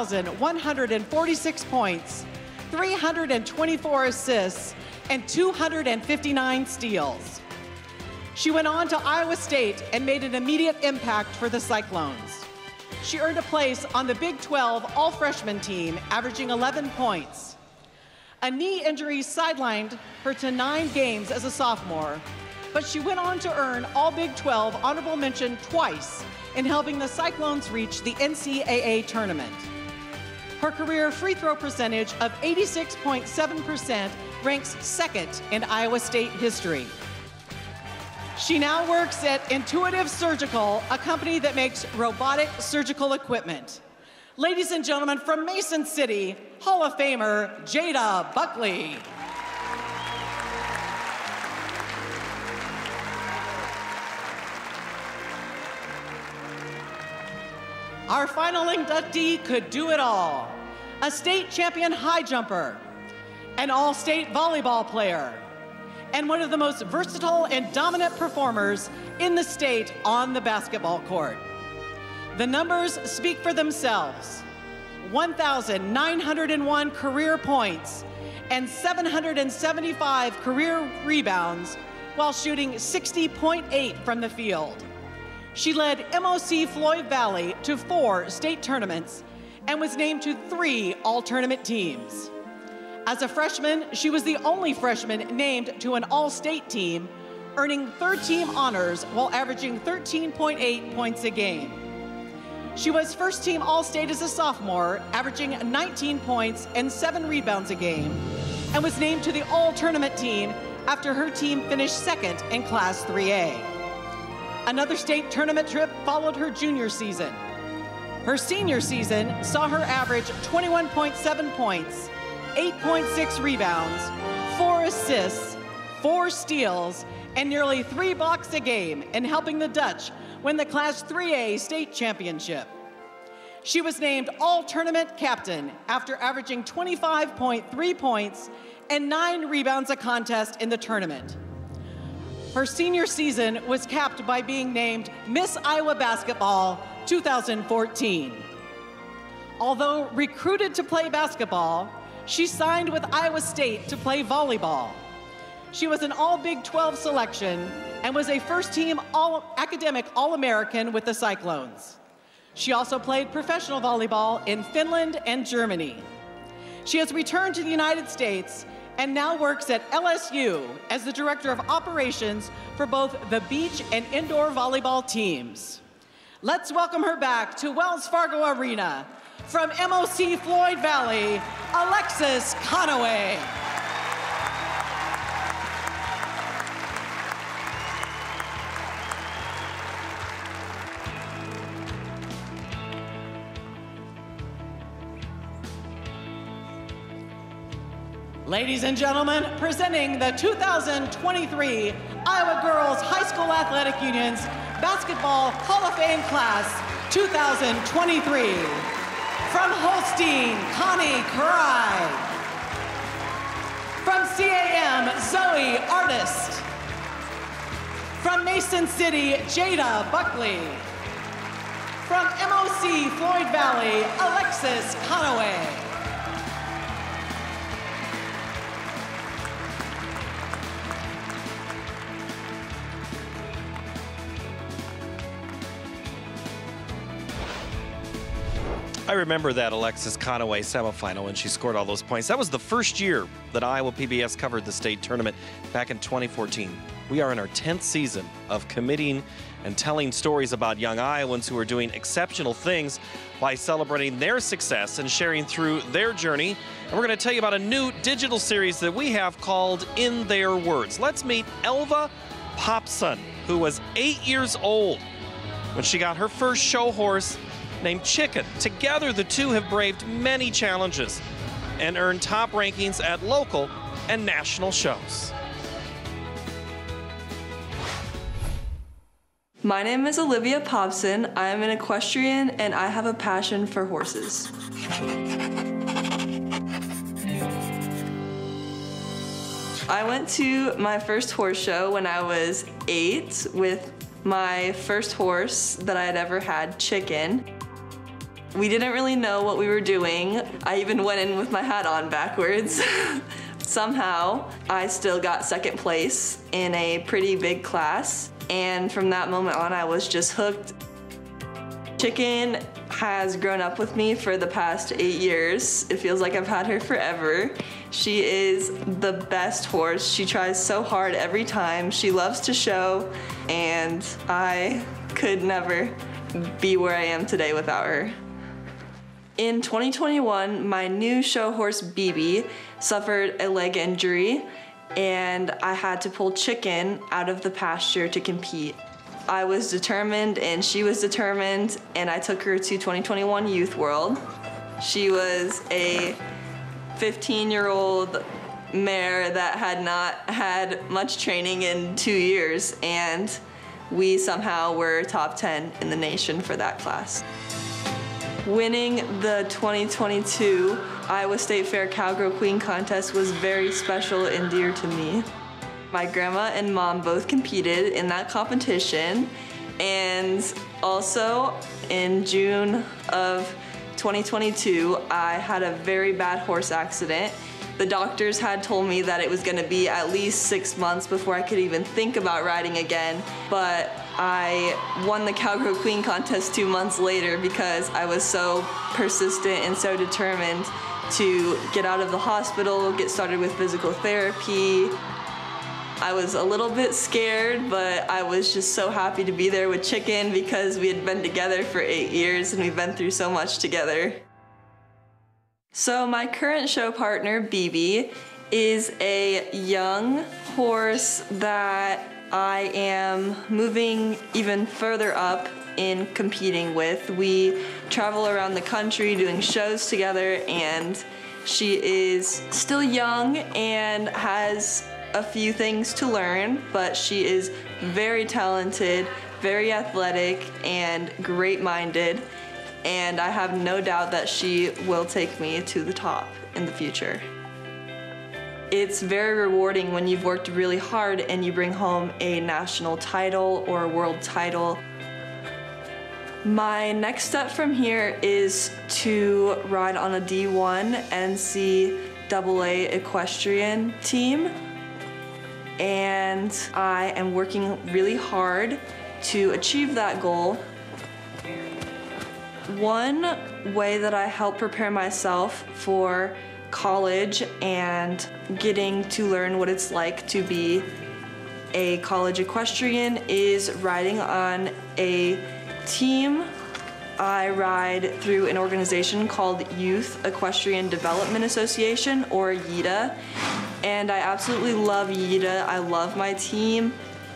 1,146 points, 324 assists, and 259 steals. She went on to Iowa State and made an immediate impact for the Cyclones. She earned a place on the Big 12 all-freshman team, averaging 11 points. A knee injury sidelined her to 9 games as a sophomore, but she went on to earn all Big 12 honorable mention twice in helping the Cyclones reach the NCAA tournament. Her career free throw percentage of 86.7% ranks second in Iowa State history. She now works at Intuitive Surgical, a company that makes robotic surgical equipment. Ladies and gentlemen, from Mason City, Hall of Famer Jada Buckley. Our final inductee could do it all. A state champion high jumper, an all-state volleyball player, and one of the most versatile and dominant performers in the state on the basketball court. The numbers speak for themselves. 1,901 career points and 775 career rebounds while shooting 60.8 from the field. She led MOC Floyd Valley to 4 state tournaments and was named to 3 all-tournament teams. As a freshman, she was the only freshman named to an all-state team, earning third-team honors while averaging 13.8 points a game. She was first-team All-State as a sophomore, averaging 19 points and 7 rebounds a game, and was named to the all-tournament team after her team finished second in Class 3A. Another state tournament trip followed her junior season. Her senior season saw her average 21.7 points, 8.6 rebounds, 4 assists, 4 steals, and nearly 3 blocks a game in helping the Dutch win the Class 3A state championship. She was named all-tournament captain after averaging 25.3 points and 9 rebounds a contest in the tournament. Her senior season was capped by being named Miss Iowa Basketball 2014. Although recruited to play basketball, she signed with Iowa State to play volleyball. She was an all-Big 12 selection and was a first-team academic All-American with the Cyclones. She also played professional volleyball in Finland and Germany. She has returned to the United States and now works at LSU as the Director of Operations for both the beach and indoor volleyball teams. Let's welcome her back to Wells Fargo Arena. From MOC Floyd Valley, Alexis Conaway. Ladies and gentlemen, presenting the 2023 Iowa Girls High School Athletic Union's Basketball Hall of Fame Class 2023. From Holstein, Connie Karai. From CAM, Zoe Artist. From Mason City, Jada Buckley. From MOC Floyd Valley, Alexis Conaway. I remember that Alexis Conaway semifinal when she scored all those points. That was the first year that Iowa PBS covered the state tournament back in 2014. We are in our 10th season of committing and telling stories about young Iowans who are doing exceptional things by celebrating their success and sharing through their journey. And we're going to tell you about a new digital series that we have called In Their Words. Let's meet Elva Popson, who was 8 years old when she got her first show horse named Chicken. Together, the two have braved many challenges and earned top rankings at local and national shows. My name is Olivia Popson. I am an equestrian and I have a passion for horses. I went to my first horse show when I was 8 with my first horse that I had ever had, Chicken. We didn't really know what we were doing. I even went in with my hat on backwards. Somehow, I still got second place in a pretty big class. And from that moment on, I was just hooked. Chicken has grown up with me for the past 8 years. It feels like I've had her forever. She is the best horse. She tries so hard every time. She loves to show, and I could never be where I am today without her. In 2021, my new show horse, BB, suffered a leg injury, and I had to pull Chicken out of the pasture to compete. I was determined and she was determined, and I took her to 2021 Youth World. She was a 15-year-old mare that had not had much training in 2 years, and we somehow were top 10 in the nation for that class. Winning the 2022 Iowa State Fair Cowgirl Queen contest was very special and dear to me. My grandma and mom both competed in that competition, and also in June of 2022, I had a very bad horse accident. The doctors had told me that it was going to be at least 6 months before I could even think about riding again, but I won the Cowgirl Queen contest 2 months later because I was so persistent and so determined to get out of the hospital, get started with physical therapy. I was a little bit scared, but I was just so happy to be there with Chicken because we had been together for 8 years and we've been through so much together. So my current show partner, BB, is a young horse that I am moving even further up in competing with. We travel around the country doing shows together, and she is still young and has a few things to learn, but she is very talented, very athletic, and great-minded, and I have no doubt that she will take me to the top in the future. It's very rewarding when you've worked really hard and you bring home a national title or a world title. My next step from here is to ride on a D1 NCAA equestrian team, and I am working really hard to achieve that goal. One way that I help prepare myself for college and getting to learn what it's like to be a college equestrian is riding on a team. I ride through an organization called Youth Equestrian Development Association, or YEDA, and I absolutely love YEDA. I love my team.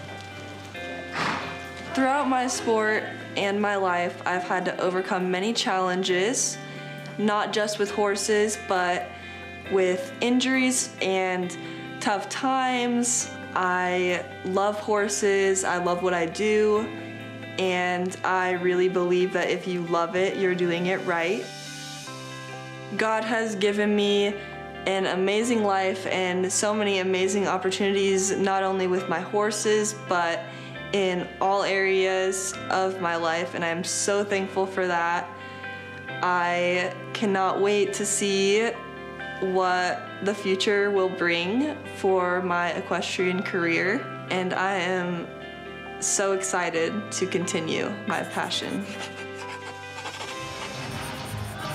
Throughout my sport and my life, I've had to overcome many challenges, not just with horses, but with injuries and tough times. I love horses, I love what I do, and I really believe that if you love it, you're doing it right. God has given me an amazing life and so many amazing opportunities, not only with my horses, but in all areas of my life, and I'm so thankful for that. I cannot wait to see what the future will bring for my equestrian career, and I am so excited to continue my passion.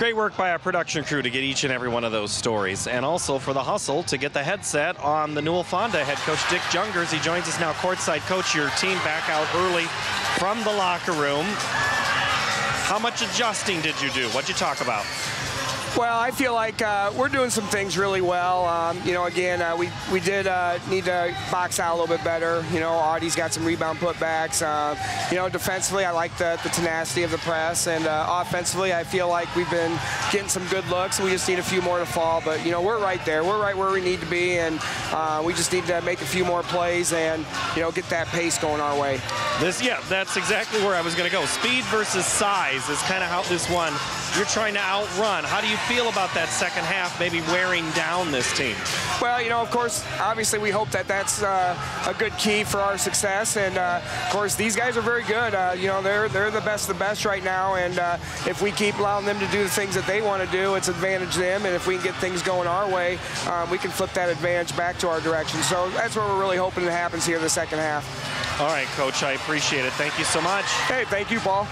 Great work by our production crew to get each and every one of those stories, and also for the hustle to get the headset on the Newell Fonda head coach Dick Jungers. He joins us now courtside. Coach, your team back out early from the locker room. How much adjusting did you do? What'd you talk about? Well, I feel like we're doing some things really well. You know, again, we did need to box out a little bit better. You know, Audie's got some rebound putbacks. You know, defensively, I like the tenacity of the press, and offensively, I feel like we've been getting some good looks. We just need a few more to fall, but you know, we're right there. We're right where we need to be, and we just need to make a few more plays and you know, get that pace going our way. Yeah, that's exactly where I was going to go. Speed versus size is kind of how this one. You're trying to outrun. How do you feel about that second half maybe wearing down this team? Well, you know, of course, obviously we hope that that's a good key for our success. And, of course, these guys are very good. You know, they're the best of the best right now. And if we keep allowing them to do the things that they want to do, it's advantage them. And if we can get things going our way, we can flip that advantage back to our direction. So that's what we're really hoping that happens here in the second half. All right, Coach, I appreciate it. Thank you so much. Hey, thank you, Paul.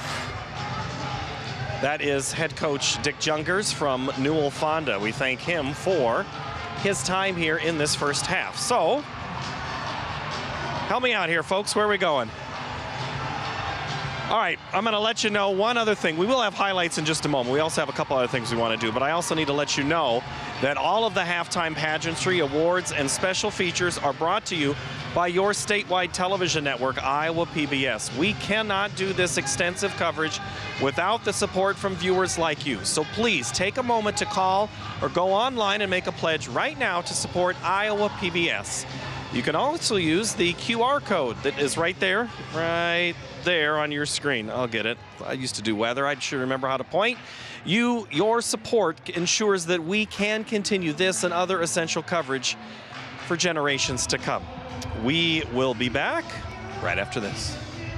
That is head coach Dick Jungers from Newell Fonda. We thank him for his time here in this first half. So, help me out here, folks. Where are we going? All right, I'm going to let you know one other thing. We will have highlights in just a moment. We also have a couple other things we want to do, but I also need to let you know that all of the halftime pageantry, awards, and special features are brought to you by your statewide television network, Iowa PBS. We cannot do this extensive coverage without the support from viewers like you. So please take a moment to call or go online and make a pledge right now to support Iowa PBS. You can also use the QR code that is right there on your screen. I'll get it. I used to do weather. I should remember how to point. Your support ensures that we can continue this and other essential coverage for generations to come. We will be back right after this.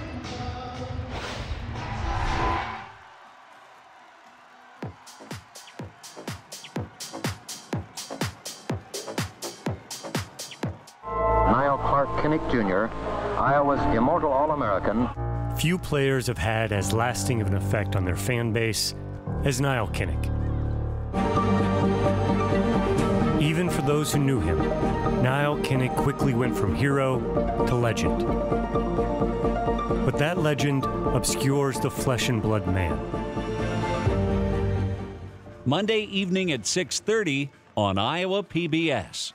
Niall Clark Kinnick Jr., Iowa's immortal All-American. Few players have had as lasting of an effect on their fan base as Niall Kinnick. Even for those who knew him, Niall Kinnick quickly went from hero to legend. But that legend obscures the flesh and blood man. Monday evening at 6:30 on Iowa PBS.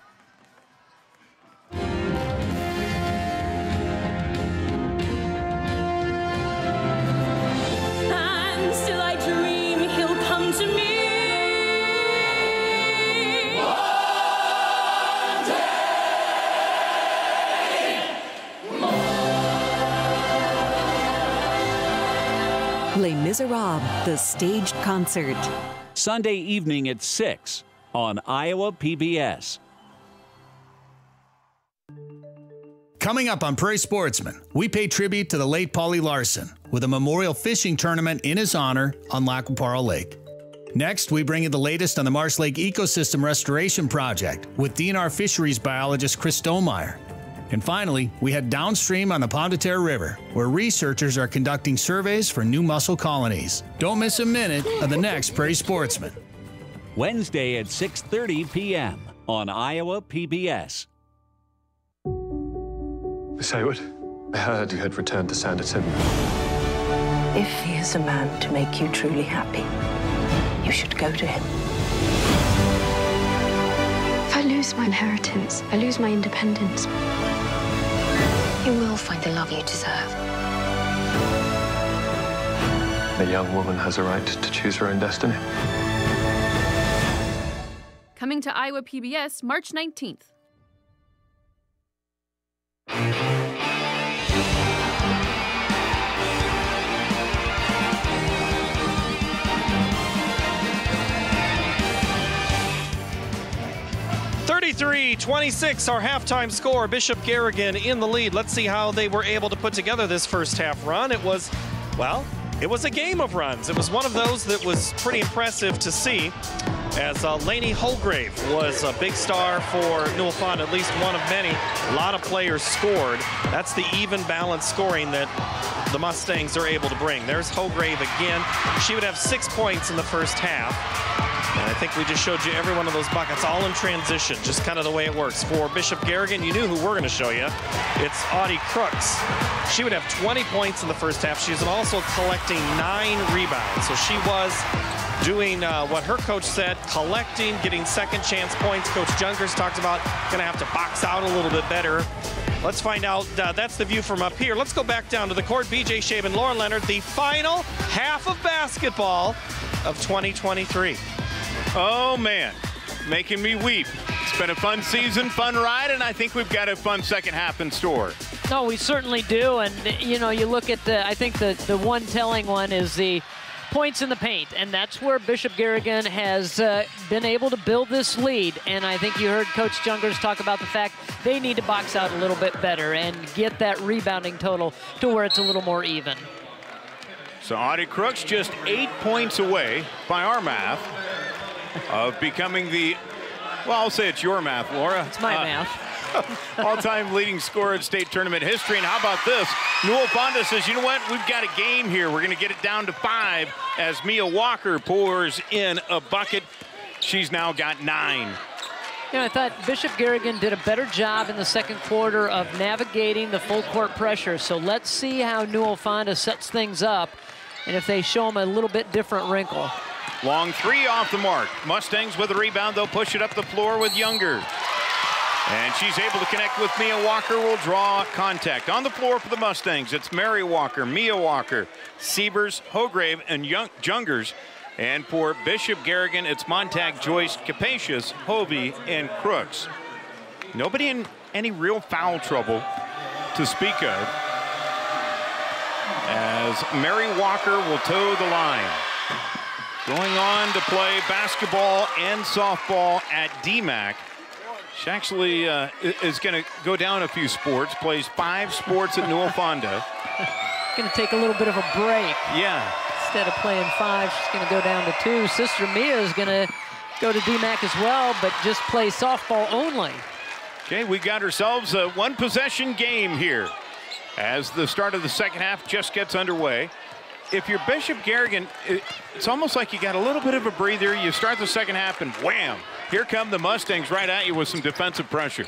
Les Miserables, the staged concert. Sunday evening at 6 on Iowa PBS. Coming up on Prairie Sportsman, we pay tribute to the late Paulie Larson with a memorial fishing tournament in his honor on Lac qui Parle Lake. Next, we bring you the latest on the Marsh Lake Ecosystem Restoration Project with DNR fisheries biologist Chris Stonemeyer. And finally, we head downstream on the Pomme de Terre River, where researchers are conducting surveys for new mussel colonies. Don't miss a minute of the next Prairie Sportsman. Wednesday at 6:30 p.m. on Iowa PBS. Miss Haywood, I heard you had returned to Sanditon. If he is a man to make you truly happy, you should go to him. If I lose my inheritance, I lose my independence. You will find the love you deserve. A young woman has a right to choose her own destiny. Coming to Iowa PBS March 19th. (33-26) our halftime score. Bishop Garrigan in the lead. Let's see how they were able to put together this first half run. It was a game of runs. It was one of those that was pretty impressive to see. as Lainey Holgrave was a big star for Newell Fonda, at least one of many. A lot of players scored. That's the even balance scoring that the Mustangs are able to bring. There's Holgrave again. She would have 6 points in the first half. And I think we just showed you every one of those buckets, all in transition, just kind of the way it works. For Bishop Garrigan, you knew who we're going to show you. It's Audie Crooks. She would have 20 points in the first half. She's also collecting 9 rebounds. So she was doing what her coach said, collecting, getting second chance points. Coach Jungers talked about going to have to box out a little bit better. Let's find out. That's the view from up here. Let's go back down to the court. BJ Shaven, Laura Leonard, the final half of basketball of 2023. Oh, man, making me weep. It's been a fun season, fun ride, and I think we've got a fun second half in store. No, we certainly do. And, you know, you look at I think the one telling one is the points in the paint, and that's where Bishop Garrigan has been able to build this lead. And I think you heard Coach Jungers talk about the fact they need to box out a little bit better and get that rebounding total to where it's a little more even. So Audie Crooks just 8 points away, by our math, of becoming the, well, I'll say it's your math, Laura. It's my math. All-time leading scorer in state tournament history. And how about this? Newell Fonda says, you know what? We've got a game here. We're going to get it down to 5 as Mia Walker pours in a bucket. She's now got 9. You know, I thought Bishop Garrigan did a better job in the second quarter of navigating the full court pressure. So let's see how Newell Fonda sets things up and if they show them a little bit different wrinkle. Long 3 off the mark. Mustangs with a rebound. They'll push it up the floor with Younger. And she's able to connect with Mia Walker. Will draw contact. On the floor for the Mustangs, it's Mary Walker, Mia Walker, Sievers, Holgrave, and Jungers. And for Bishop Garrigan, it's Montag, Joyce, Capacious, Hovey, and Crooks. Nobody in any real foul trouble to speak of, as Mary Walker will toe the line. Going on to play basketball and softball at DMAC. She actually is going to go down a few sports, plays 5 sports at Newell Fonda. Going to take a little bit of a break. Yeah. Instead of playing 5, she's going to go down to 2. Sister Mia is going to go to DMAC as well, but just play softball only. Okay, we got ourselves a 1-possession game here as the start of the second half just gets underway. If you're Bishop Garrigan, it's almost like you got a little bit of a breather. You start the second half and wham, here come the Mustangs right at you with some defensive pressure.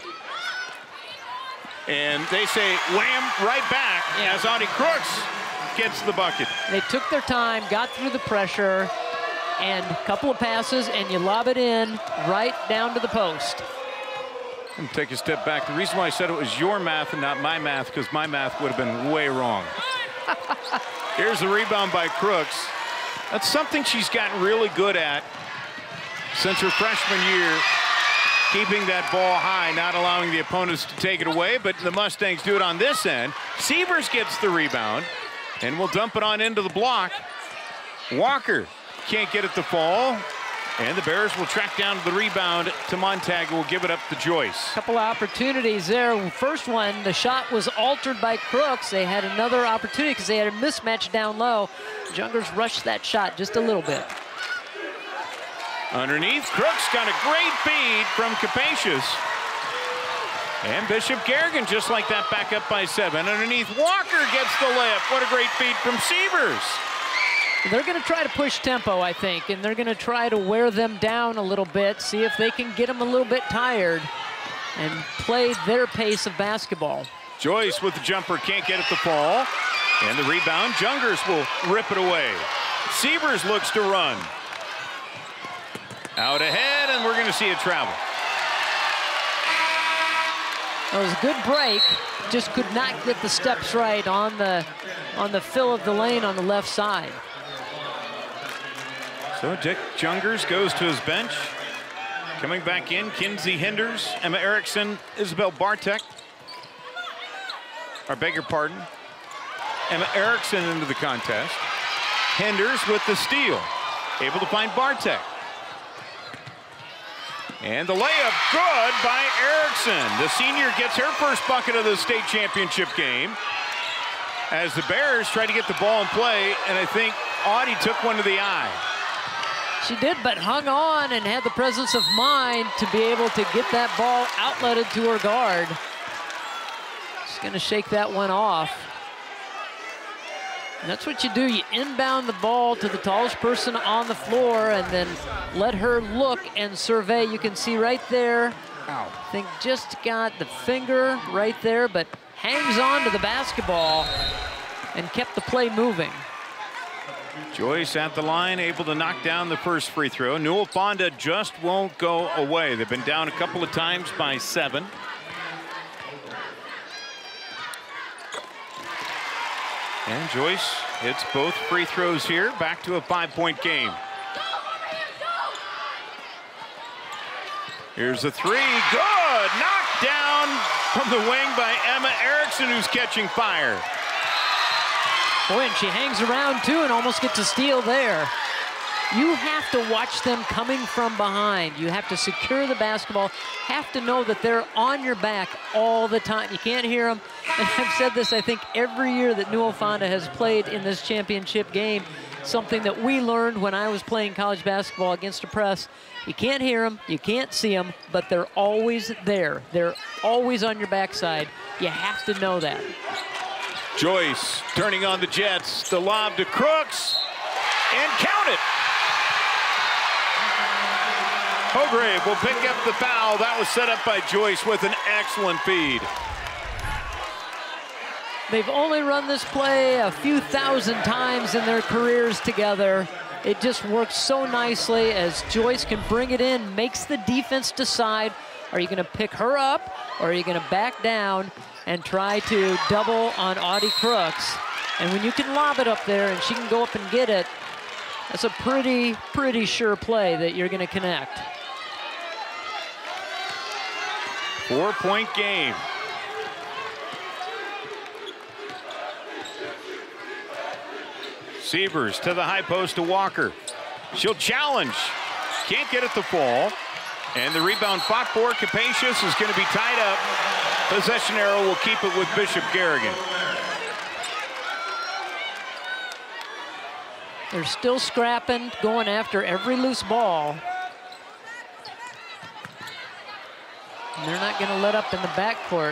And they say wham right back as Audie Crooks gets the bucket. They took their time, got through the pressure, and a couple of passes, and you lob it in right down to the post. I'm going to take a step back. The reason why I said it was your math and not my math, because my math would have been way wrong. Here's the rebound by Crooks. That's something she's gotten really good at since her freshman year, keeping that ball high, not allowing the opponents to take it away, but the Mustangs do it on this end. Sievers gets the rebound, and will dump it on into the block. Walker can't get it to fall, and the Bears will track down the rebound to Montag, who will give it up to Joyce. Couple of opportunities there. First one, the shot was altered by Crooks. They had another opportunity because they had a mismatch down low. Jungers rushed that shot just a little bit. Underneath, Crooks got a great feed from Capacious. And Bishop Garrigan, just like that, back up by 7. Underneath, Walker gets the layup. What a great feed from Sievers. They're going to try to push tempo, I think, and they're going to try to wear them down a little bit, see if they can get them a little bit tired and play their pace of basketball. Joyce with the jumper, can't get it to fall. And the rebound, Jungers will rip it away. Sievers looks to run. Out ahead, and we're going to see a travel. It was a good break, just could not get the steps right on the fill of the lane on the left side. So Dick Jungers goes to his bench. Coming back in, Kinsey Hinders, Emma Erickson, Isabel Bartek. I beg your pardon. Emma Erickson into the contest. Hinders with the steal. Able to find Bartek. And the layup good by Erickson. The senior gets her first bucket of the state championship game as the Bears try to get the ball in play, and I think Audie took one to the eye. She did, but hung on and had the presence of mind to be able to get that ball outletted to her guard. She's gonna shake that one off. And that's what you do. You inbound the ball to the tallest person on the floor and then let her look and survey. You can see right there, I think just got the finger right there, but hangs on to the basketball and kept the play moving. Joyce at the line, able to knock down the first free throw. Newell Fonda just won't go away. They've been down a couple of times by 7. And Joyce hits both free throws here, back to a 5-point game. Here's a 3, good! Knocked down from the wing by Emma Erickson, who's catching fire. Boy, and she hangs around too and almost gets a steal there. You have to watch them coming from behind. You have to secure the basketball, have to know that they're on your back all the time. You can't hear them. And I've said this, I think, every year that Newell Fonda has played in this championship game, something that we learned when I was playing college basketball against a press. You can't hear them, you can't see them, but they're always there. They're always on your backside. You have to know that. Joyce turning on the Jets, the lob to Crooks, and count it. Hograve will pick up the foul. That was set up by Joyce with an excellent feed. They've only run this play a few thousand times in their careers together. It just works so nicely as Joyce can bring it in, makes the defense decide, are you going to pick her up or are you going to back down and try to double on Audie Crooks? And when you can lob it up there and she can go up and get it, that's a pretty sure play that you're going to connect. 4-point game. Sievers to the high post to Walker. She'll challenge. Can't get it to fall. And the rebound fought for. Capacious is going to be tied up. Possession arrow will keep it with Bishop Garrigan. They're still scrapping, going after every loose ball. And they're not going to let up in the backcourt.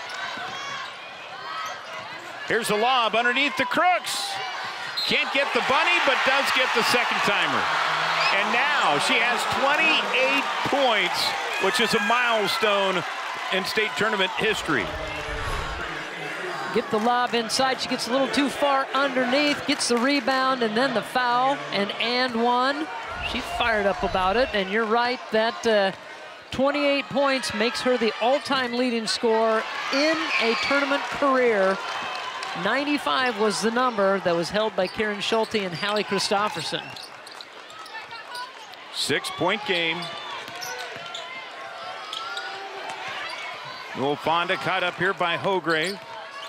Here's a lob underneath the Crooks. Can't get the bunny, but does get the second timer. And now she has 28 points, which is a milestone in state tournament history. Get the lob inside. She gets a little too far underneath, gets the rebound, and then the foul, and one. She's fired up about it, and you're right, that 28 points makes her the all-time leading scorer in a tournament career. 95 was the number that was held by Karen Schulte and Hallie Christofferson. 6-point game. Newell Fonda caught up here by Hograve.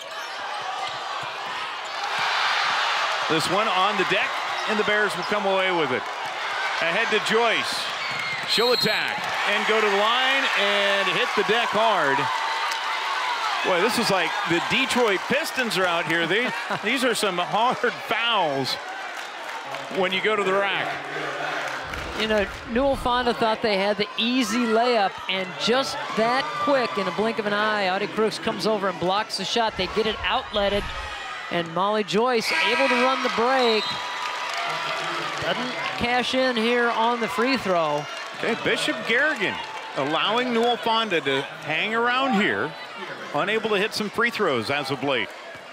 This one on the deck, and the Bears will come away with it. Ahead to Joyce. She'll attack and go to the line and hit the deck hard. Boy, this is like the Detroit Pistons are out here. These are some hard fouls when you go to the rack. You know, Newell Fonda thought they had the easy layup, and just that quick, in a blink of an eye, Audie Crooks comes over and blocks the shot. They get it outletted, and Molly Joyce able to run the break. Doesn't cash in here on the free throw. Okay, Bishop Garrigan allowing Newell Fonda to hang around here. Unable to hit some free throws as of late.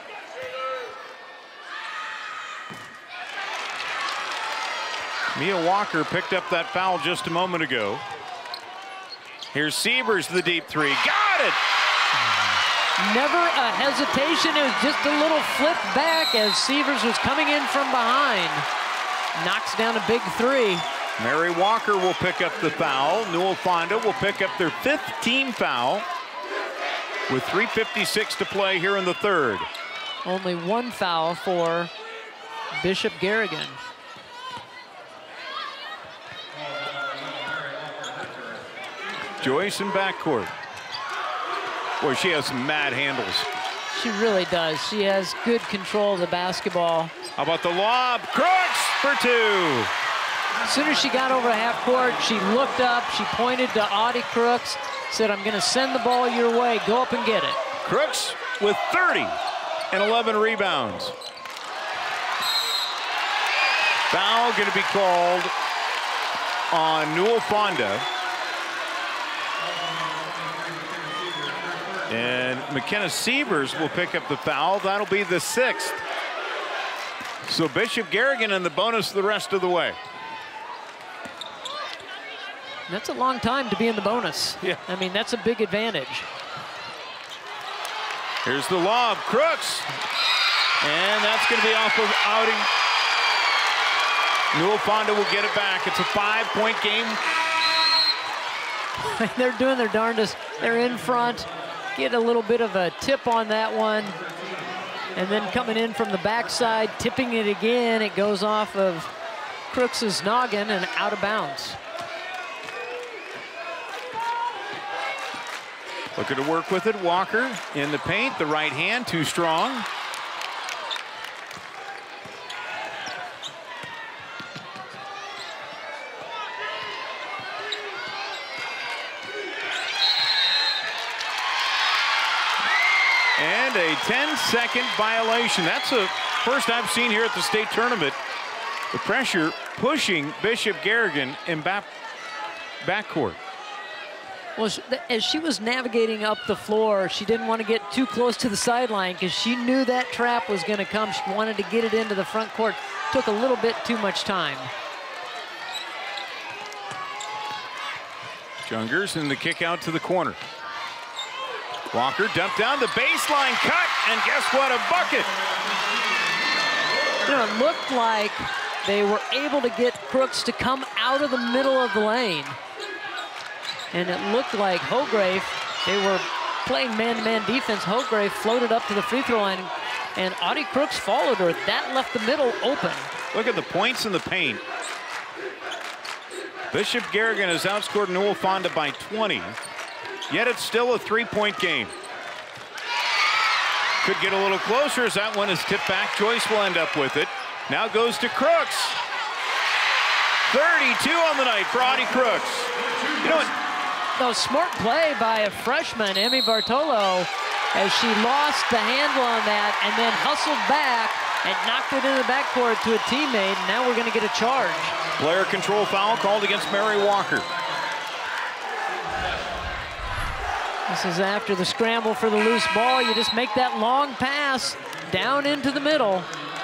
Mia Walker picked up that foul just a moment ago. Here's Sievers, the deep three. Got it! Never a hesitation. It was just a little flip back as Sievers was coming in from behind. Knocks down a big three. Mary Walker will pick up the foul. Newell Fonda will pick up their 5th team foul with 3:56 to play here in the third. Only one foul for Bishop Garrigan. Joyce in backcourt. Boy, she has some mad handles. She really does. She has good control of the basketball. How about the lob? Crooks for 2. As soon as she got over half court, she looked up, she pointed to Audie Crooks, said, I'm going to send the ball your way. Go up and get it. Crooks with 30 and 11 rebounds. Foul going to be called on Newell Fonda. And McKenna Sievers will pick up the foul. That'll be the 6th. So Bishop Garrigan in the bonus the rest of the way. That's a long time to be in the bonus. Yeah. I mean, that's a big advantage. Here's the lob, Crooks. And that's going to be off of outing. Newell Fonda will get it back. It's a 5-point game. They're doing their darndest. They're in front. Get a little bit of a tip on that one. And then coming in from the backside, tipping it again. It goes off of Crooks's noggin and out of bounds. Looking to work with it, Walker in the paint, the right hand, too strong. And a 10-second violation. That's the first I've seen here at the state tournament. The pressure pushing Bishop Garrigan in backcourt. Well, as she was navigating up the floor, she didn't want to get too close to the sideline because she knew that trap was going to come. She wanted to get it into the front court. Took a little bit too much time. Jungers in the kick out to the corner. Walker dumped down the baseline, cut, and guess what? A bucket. You know, it looked like they were able to get Crooks to come out of the middle of the lane. And it looked like Hograve, they were playing man-to-man defense. Hograve floated up to the free throw line, and Audie Crooks followed her. That left the middle open. Look at the points in the paint. Bishop Garrigan has outscored Newell Fonda by 20, yet it's still a 3-point game. Could get a little closer as that one is tipped back. Joyce will end up with it. Now goes to Crooks. 32 on the night for Audie Crooks. You know what? No, smart play by a freshman, Emmy Bartolo, as she lost the handle on that and then hustled back and knocked it into the backcourt to a teammate, and now we're going to get a charge. Player control foul called against Mary Walker. This is after the scramble for the loose ball. You just make that long pass down into the middle.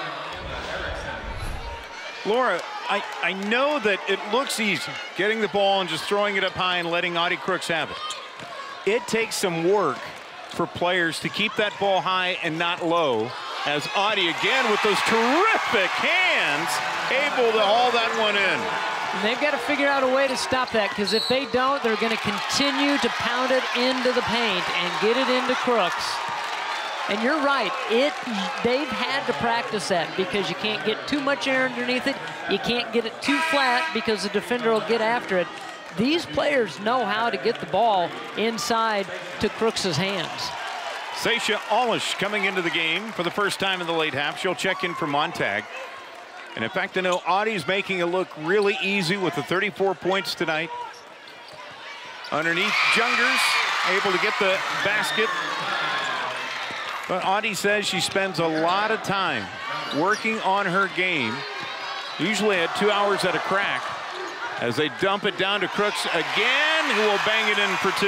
Laura, I know that it looks easy, getting the ball and just throwing it up high and letting Audie Crooks have it. It takes some work for players to keep that ball high and not low, as Audie again with those terrific hands able to haul that one in. And they've got to figure out a way to stop that, because if they don't, they're going to continue to pound it into the paint and get it into Crooks. And you're right, they've had to practice that because you can't get too much air underneath it. You can't get it too flat because the defender will get after it. These players know how to get the ball inside to Crooks's hands. Sasha Olish coming into the game for the first time in the late half. She'll check in for Montag. And in fact, I know Audie's making it look really easy with the 34 points tonight. Underneath, Jungers able to get the basket. But Audie says she spends a lot of time working on her game, usually at 2 hours at a crack, as they dump it down to Crooks again, who will bang it in for 2.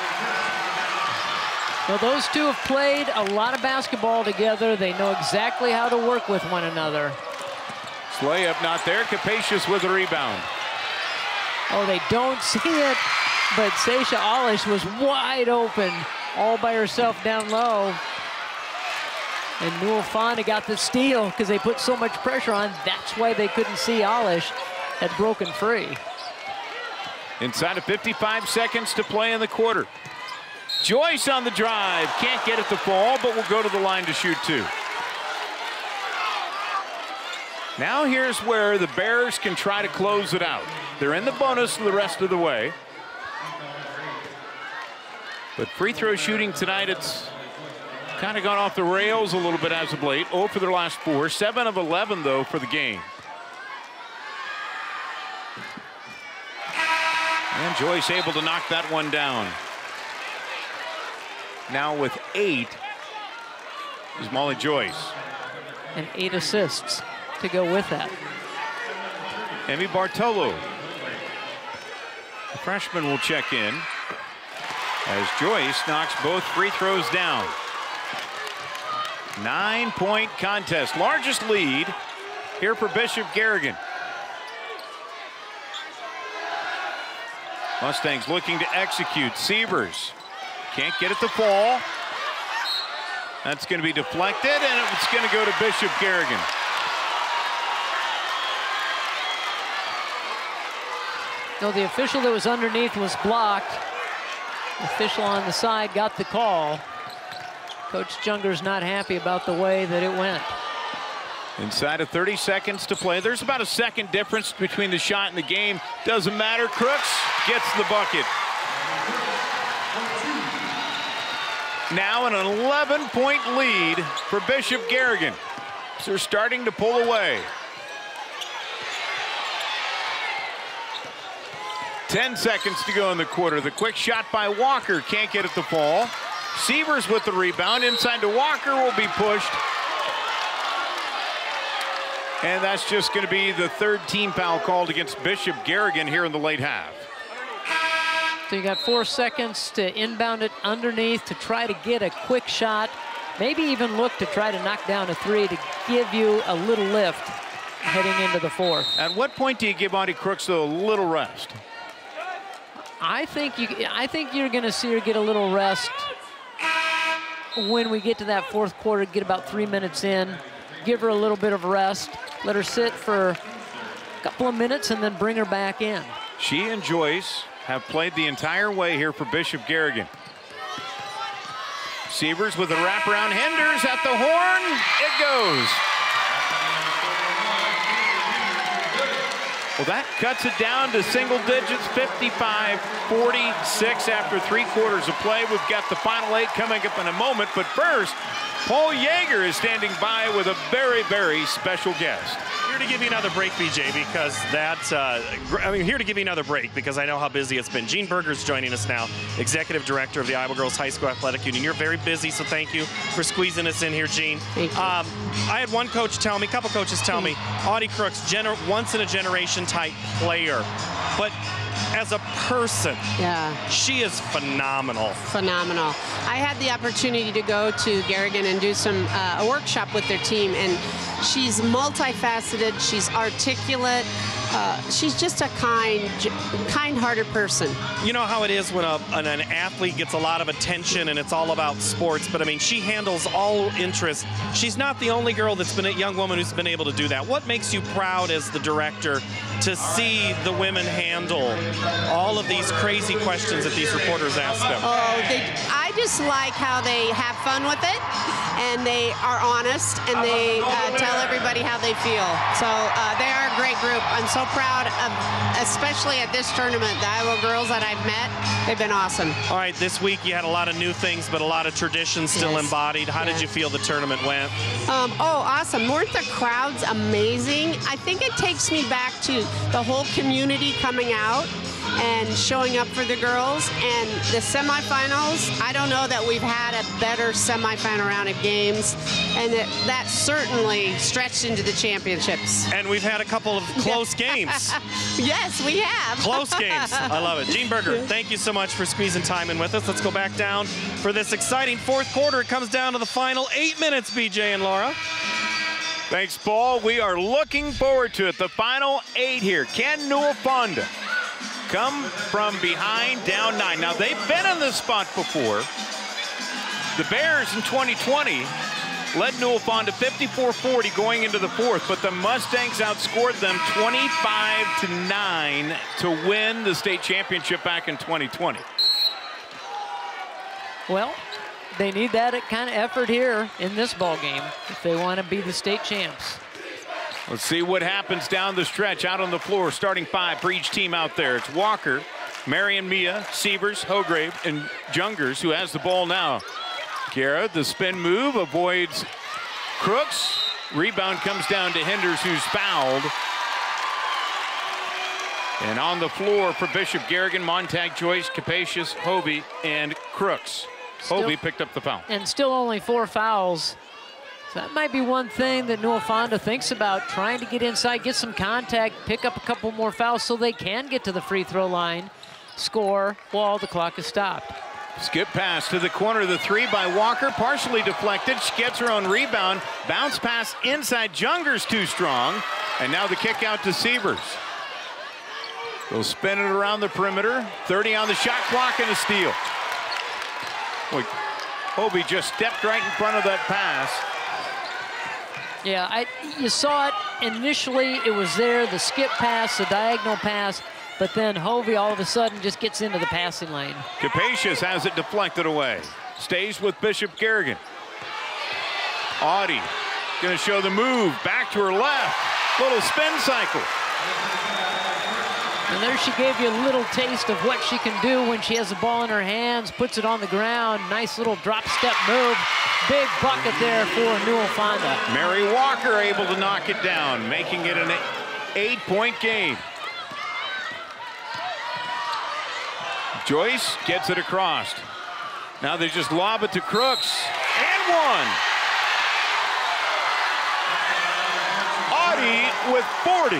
Well, those two have played a lot of basketball together. They know exactly how to work with one another. Layup not there. Capacious with a rebound. Oh, they don't see it, but Sasha Olish was wide open all by herself down low. And Newell Fonda got the steal because they put so much pressure on. That's why they couldn't see Olish had broken free. Inside of 55 seconds to play in the quarter. Joyce on the drive. Can't get it to fall, but will go to the line to shoot 2. Now here's where the Bears can try to close it out. They're in the bonus the rest of the way. But free throw shooting tonight, it's kind of gone off the rails a little bit as of late. 0 for their last 4. 7 of 11, though, for the game. Joyce able to knock that one down. Now with 8 is Molly Joyce. And 8 assists to go with that. Emmy Bartolo. The freshman will check in as Joyce knocks both free throws down. 9-point contest. Largest lead here for Bishop Garrigan. Mustangs looking to execute. Sievers can't get it to fall. That's going to be deflected, and it's going to go to Bishop Garrigan. No, the official that was underneath was blocked. The official on the side got the call. Coach Junger's not happy about the way that it went. Inside of 30 seconds to play. There's about a second difference between the shot and the game. Doesn't matter. Crooks gets the bucket. Now an 11-point lead for Bishop Garrigan. So they're starting to pull away. 10 seconds to go in the quarter. The quick shot by Walker can't get it to fall. Sievers with the rebound. Inside to Walker, will be pushed. And that's just going to be the 3rd team foul called against Bishop Garrigan here in the late half. So you got 4 seconds to inbound it underneath to try to get a quick shot. Maybe even look to try to knock down a 3 to give you a little lift heading into the 4th. At what point do you give Audie Crooks a little rest? I think you're going to see her get a little rest when we get to that 4th quarter, get about 3 minutes in, give her a little bit of rest, let her sit for a couple of minutes, and then bring her back in. She and Joyce have played the entire way here for Bishop Garrigan. Sievers with a wraparound. Henders at the horn. It goes. Well, that cuts it down to single digits, 55-46 after 3 quarters of play. We've got the final 8 coming up in a moment, but first, Paul Yeager is standing by with a very, very special guest. Here to give you another break, BJ, because here to give you another break because I know how busy it's been. Gene Berger's joining us now, Executive Director of the Iowa Girls High School Athletic Union. You're very busy, so thank you for squeezing us in here, Gene. Thank you. I had one coach tell me, a couple coaches tell me, Audie Crooks, once-in-a-generation type player. But as a person, she is phenomenal. Phenomenal. I had the opportunity to go to Garrigan and do a workshop with their team, and she's multifaceted, she's articulate, she's just a kind-hearted person. You know how it is when an athlete gets a lot of attention and it's all about sports, but I mean, she handles all interests. She's not the only girl that's been a young woman who's been able to do that. What makes you proud as the director to see the women handle all of these crazy questions that these reporters ask them? I just like how they have fun with it, and they are honest, and they tell everybody how they feel. So they are a great group. I'm so proud of, especially at this tournament, the Iowa girls that I've met, they've been awesome. All right, this week you had a lot of new things, but a lot of traditions still embodied. How did you feel the tournament went? Awesome. Weren't the crowds amazing? I think it takes me back to the whole community coming out and showing up for the girls. And the semifinals, I don't know that we've had a better semifinal round of games, and that certainly stretched into the championships. And we've had a couple of close games. Yes, we have. Close games. I love it. Gene Berger, thank you so much for squeezing time in with us. Let's go back down for this exciting 4th quarter. It comes down to the final 8 minutes, BJ and Laura. Thanks, Paul. We are looking forward to it. The final 8 here. Can Newell Fonda come from behind, down 9? Now, they've been in this spot before. The Bears in 2020 led Newell Fonda 54-40 going into the 4th, but the Mustangs outscored them 25-9 to win the state championship back in 2020. Well, they need that kind of effort here in this ball game if they want to be the state champs. Let's see what happens down the stretch. Out on the floor, starting 5 for each team out there. It's Walker, Marion Mia, Sievers, Hograve, and Jungers who has the ball now. Guerra, the spin move, avoids Crooks. Rebound comes down to Henders, who's fouled. And on the floor for Bishop Garrigan, Montag, Joyce, Capacious, Hovey, and Crooks. Hovey picked up the foul. And still only 4 fouls. So that might be one thing that Newell Fonda thinks about, trying to get inside, get some contact, pick up a couple more fouls so they can get to the free throw line, score while the clock is stopped. Skip pass to the corner of the 3 by Walker, partially deflected. She gets her own rebound. Bounce pass inside. Junger's too strong. And now the kick out to Sievers. They'll spin it around the perimeter. 30 on the shot clock and a steal. Boy, Hovey just stepped right in front of that pass. Yeah, you saw it initially. It was there, the skip pass, the diagonal pass, but then Hovey all of a sudden just gets into the passing lane. Capacious has it deflected away. Stays with Bishop Garrigan. Audie going to show the move. Back to her left. Little spin cycle. And there she gave you a little taste of what she can do when she has the ball in her hands, puts it on the ground. Nice little drop step move. Big bucket there for Newell Fonda. Mary Walker able to knock it down, making it an 8-point game. Joyce gets it across. Now they just lob it to Crooks. And one. Audie with 40.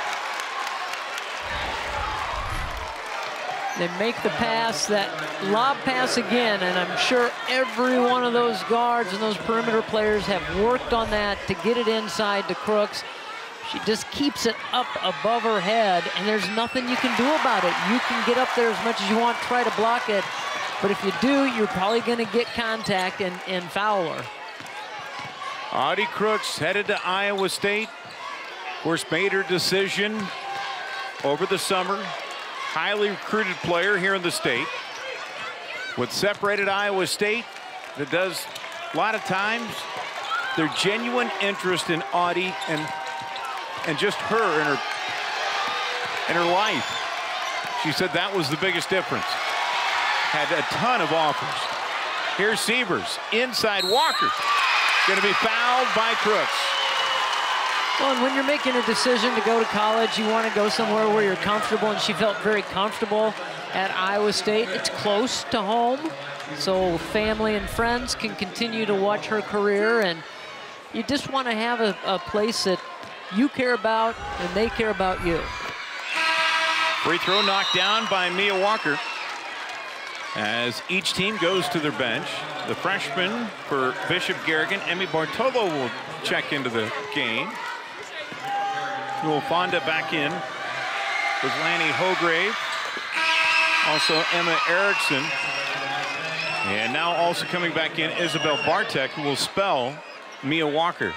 They make the pass, that lob pass again, and I'm sure every one of those guards and those perimeter players have worked on that to get it inside to Crooks. She just keeps it up above her head, and there's nothing you can do about it. You can get up there as much as you want, try to block it, but if you do, you're probably going to get contact and foul her. Audie Crooks headed to Iowa State. Of course, made her decision over the summer. Highly recruited player here in the state. What separated Iowa State, that does a lot of times, their genuine interest in Audie and just her in her life. She said that was the biggest difference. Had a ton of offers. Here's Sievers, inside Walker. Going to be fouled by Crooks. Well, and when you're making a decision to go to college, you want to go somewhere where you're comfortable, and she felt very comfortable at Iowa State. It's close to home, so family and friends can continue to watch her career, and you just want to have a place that you care about and they care about you. Free throw knocked down by Mia Walker as each team goes to their bench. The freshman for Bishop Garrigan, Emmy Bartolo, will check into the game. Newell Fonda back in with Lanny Hograve, also Emma Erickson, and now also coming back in Isabel Bartek, who will spell Mia Walker.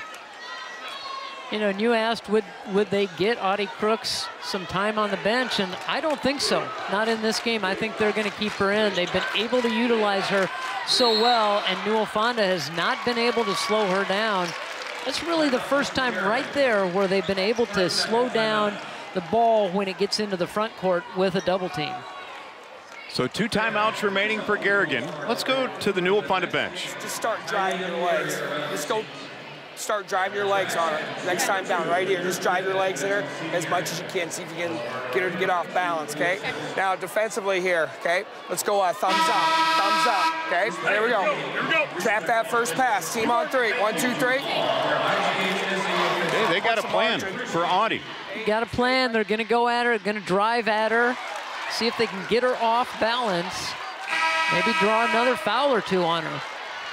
You know, and you asked, would they get Audie Crooks some time on the bench, and I don't think so. Not in this game. I think they're going to keep her in. They've been able to utilize her so well, and Newell Fonda has not been able to slow her down. That's really the first time right there where they've been able to slow down the ball when it gets into the front court with a double team. So 2 timeouts remaining for Garrigan. Let's go to the Newell Fonda bench. Just start driving your legs. Just go start driving your legs on her. Next time down, right here, just drive your legs in her as much as you can. See if you can get her to get off balance, okay? Now, defensively here, okay? Let's go thumbs up, okay? There we go. Here we go. Trap that first pass. Team on 3. 1, 2, 3. Hey, they got a plan for Audie. Got a plan. They're going to go at her, going to drive at her, see if they can get her off balance, maybe draw another foul or 2 on her.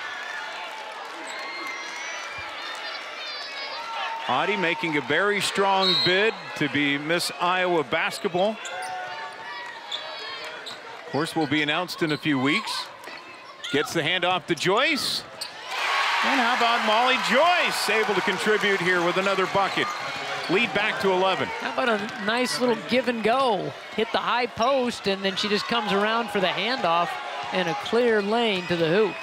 Audie making a very strong bid to be Miss Iowa basketball. Of course, will be announced in a few weeks. Gets the handoff to Joyce. And how about Molly Joyce able to contribute here with another bucket. Lead back to 11. How about a nice little give and go? Hit the high post, and then she just comes around for the handoff and a clear lane to the hoop.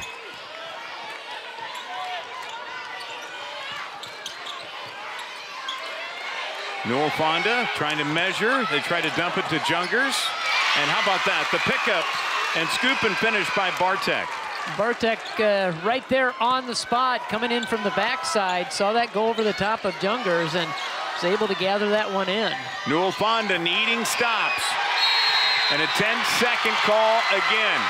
Newell Fonda trying to measure. They try to dump it to Jungers. And how about that? The pickup and scoop and finish by Bartek. Bartek right there on the spot, coming in from the backside. Saw that go over the top of Jungers, and was able to gather that one in. Newell Fonda needing stops. And a 10-second call again.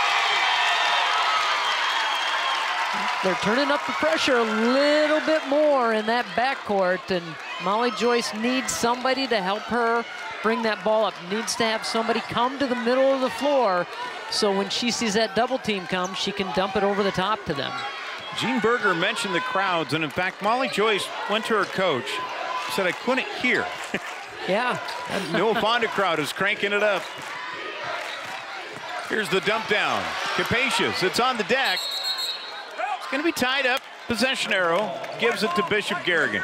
They're turning up the pressure a little bit more in that backcourt, and Molly Joyce needs somebody to help her bring that ball up. Needs to have somebody come to the middle of the floor so when she sees that double team come, she can dump it over the top to them. Gene Berger mentioned the crowds, and in fact, Molly Joyce went to her coach, said, I couldn't hear. Yeah. Newell Fonda crowd is cranking it up. Here's the dump down. Capacious, it's on the deck. It's going to be tied up. Possession arrow gives it to Bishop Garrigan.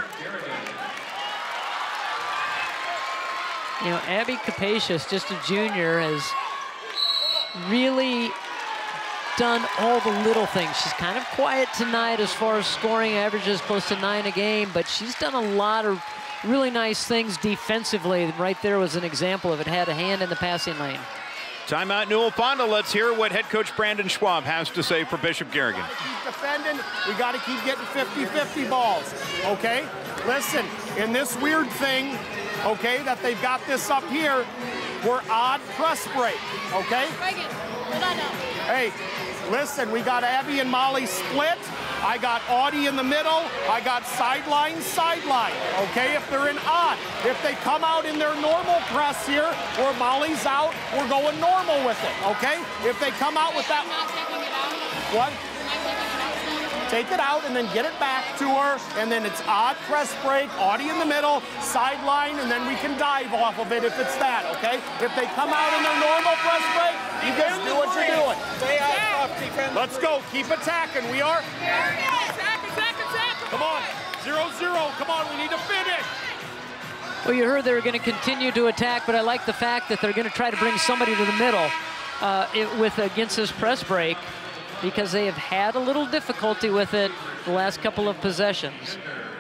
You know, Abby Capacious, just a junior, has really done all the little things. She's kind of quiet tonight as far as scoring, averages close to 9 a game, but she's done a lot of really nice things defensively. Right there was an example of it. Had a hand in the passing lane. Timeout Newell Fonda. Let's hear what head coach Brandon Schwab has to say for Bishop Garrigan. Keep defending. We got to keep getting 50-50 balls, okay? Listen, in this weird thing, okay, that they've got this up here, we're odd press break, okay? Hey, listen, we got Abby and Molly split. I got Audie in the middle. I got sideline, okay, if they're in odd. If they come out in their normal press here, where Molly's out, we're going normal with it, okay? If they come out with that... What? Take it out and then get it back to her, and then it's odd press break, Audie in the middle, sideline, and then we can dive off of it if it's that, okay? If they come out in their normal press break, you guys do what you're doing. Stay out, defense. Let's go, keep attacking. We are. Come on, 0-0. Come on, we need to finish. Well, you heard they were going to continue to attack, but I like the fact that they're going to try to bring somebody to the middle against this press break, because they have had a little difficulty with it the last couple of possessions.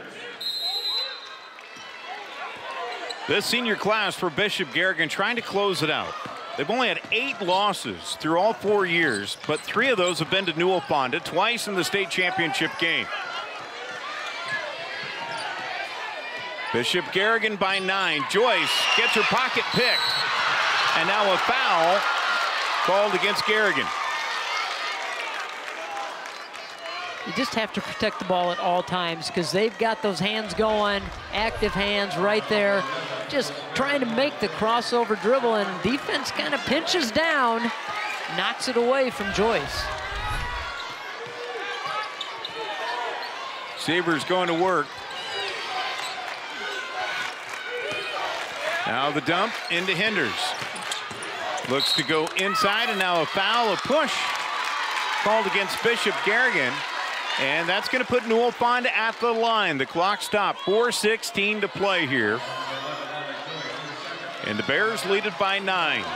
This senior class for Bishop Garrigan trying to close it out. They've only had 8 losses through all 4 years, but 3 of those have been to Newell Fonda, twice in the state championship game. Bishop Garrigan by 9. Joyce gets her pocket picked. And now a foul called against Garrigan. You just have to protect the ball at all times, because they've got those hands going, active hands right there, just trying to make the crossover dribble, and defense kind of pinches down, knocks it away from Joyce. Sabres going to work. Now the dump into Hinders. Looks to go inside, and now a foul, a push called against Bishop Garrigan. And that's going to put Newell Fonda at the line. The clock stopped. 4:16 to play here. And the Bears lead it by 9.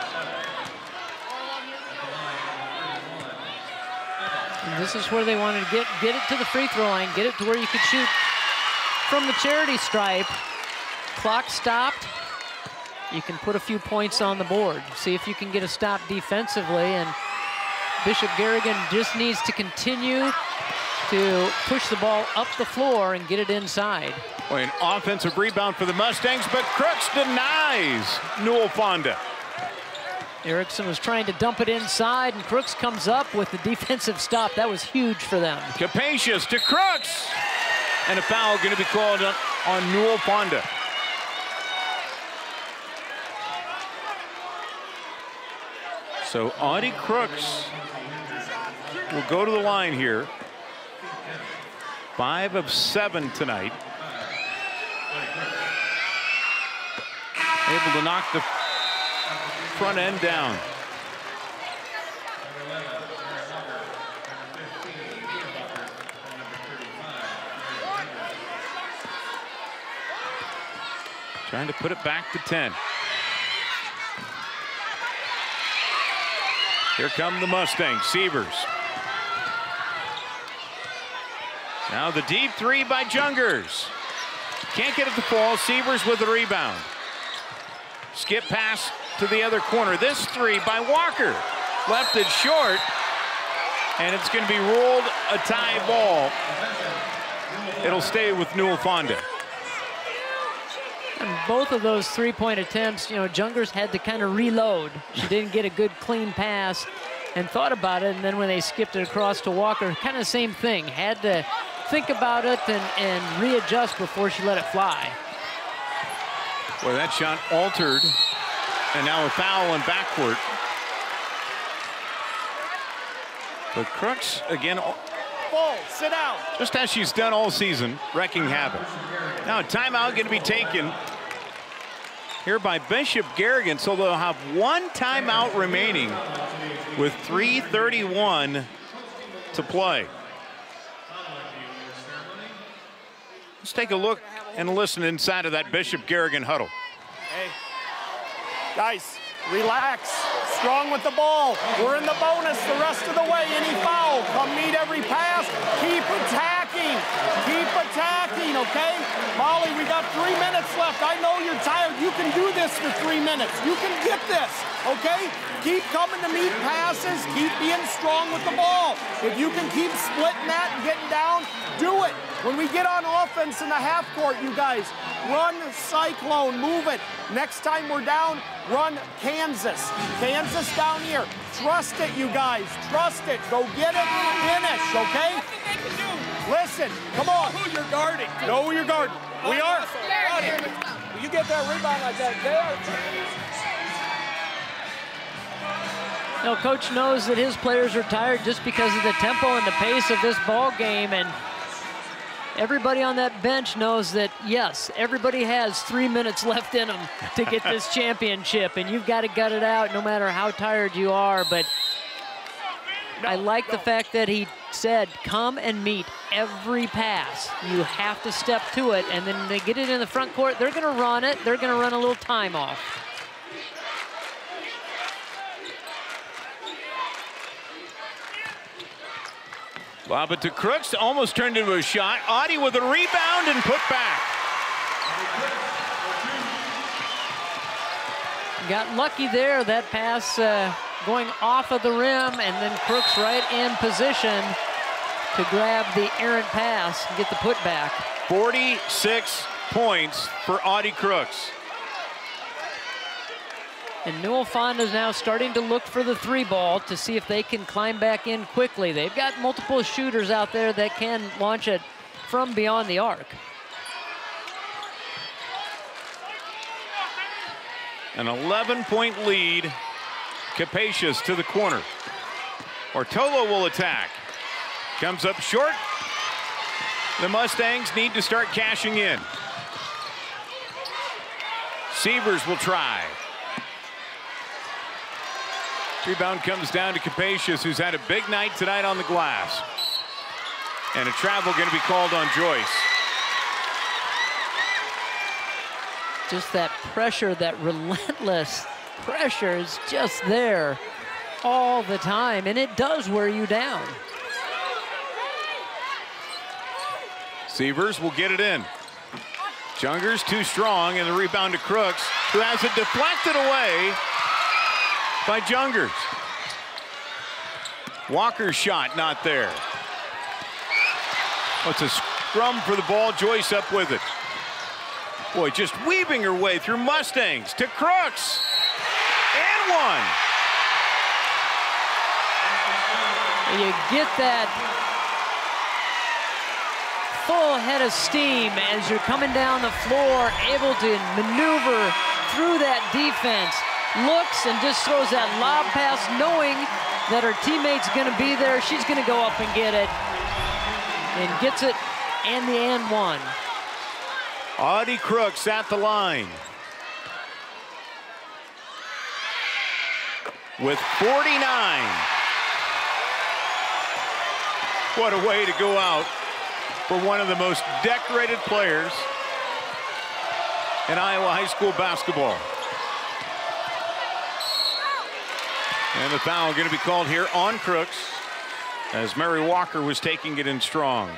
And this is where they wanted to get it to the free throw line, get it to where you could shoot from the charity stripe. Clock stopped. You can put a few points on the board. See if you can get a stop defensively. And Bishop Garrigan just needs to continue to push the ball up the floor and get it inside. Boy, an offensive rebound for the Mustangs, but Crooks denies Newell Fonda. Erickson was trying to dump it inside, and Crooks comes up with the defensive stop. That was huge for them. Capacious to Crooks. And a foul going to be called on Newell Fonda. So Audie Crooks will go to the line here. 5 of 7 tonight. Able to knock the front end down. Trying to put it back to 10. Here come the Mustangs, Sievers. Now the deep 3 by Jungers. Can't get it to fall. Sievers with the rebound. Skip pass to the other corner. This 3 by Walker. Left it short. And it's going to be ruled a tie ball. It'll stay with Newell Fonda. both of those three-point attempts, you know, Jungers had to kind of reload. She didn't get a good clean pass and thought about it, and then when they skipped it across to Walker, kind of the same thing. Had to think about it and readjust before she let it fly. Well, that shot altered, and now a foul in backcourt. But Crooks, again, Ball, sit down. just as she's done all season, wrecking havoc. Now a timeout going to be taken here by Bishop Garrigan, so they'll have one timeout remaining with 3:31 to play. Let's take a look and listen inside of that Bishop Garrigan huddle. Hey, guys, relax. Strong with the ball. We're in the bonus the rest of the way. Any foul, come meet every pass. Keep attacking. Keep attacking, okay? Molly, we got 3 minutes left. I know you're tired. You can do this for 3 minutes. You can get this, okay? Keep coming to meet passes. Keep being strong with the ball. If you can keep splitting that and getting down, do it. When we get on offense in the half court, you guys, run Cyclone, move it. Next time we're down, run Kansas. Kansas down here. Trust it, you guys. Trust it. Go get it and finish, okay? Listen, come on. Who you're guarding. Know who you're guarding. We are. You get that rebound like that, they are. No, Coach knows that his players are tired just because of the tempo and the pace of this ball game, and everybody on that bench knows that, yes, everybody has 3 minutes left in them to get this championship, and you've got to gut it out no matter how tired you are. But I like the fact that he said, come and meet every pass. You have to step to it, and then they get it in the front court. They're going to run it. They're going to run a little time off. Lob it to Crooks, almost turned into a shot. Audie with a rebound and put back. Got lucky there, that pass going off of the rim, and then Crooks right in position to grab the errant pass and get the putback. 46 points for Audie Crooks. And Newell Fonda is now starting to look for the three ball to see if they can climb back in quickly. They've got multiple shooters out there that can launch it from beyond the arc. An 11-point lead. Capacious to the corner. Ortolo will attack. Comes up short. The Mustangs need to start cashing in. Sievers will try. Rebound comes down to Capacious, who's had a big night tonight on the glass. And a travel going to be called on Joyce. Just that pressure, that relentless pressure is just there all the time, and it does wear you down. Sievers will get it in. Jungers too strong, and the rebound to Crooks, who has it deflected away by Jungers. Walker's shot not there. Oh, it's a scrum for the ball. Joyce up with it. Boy, just weaving her way through Mustangs to Crooks. And one. You get that full head of steam as you're coming down the floor, able to maneuver through that defense. Looks and just throws that lob pass, knowing that her teammate's going to be there. She's going to go up and get it. And gets it, and the and one. Audie Crooks at the line. With 49. What a way to go out for one of the most decorated players in Iowa high school basketball. And the foul going to be called here on Crooks as Mary Walker was taking it in strong.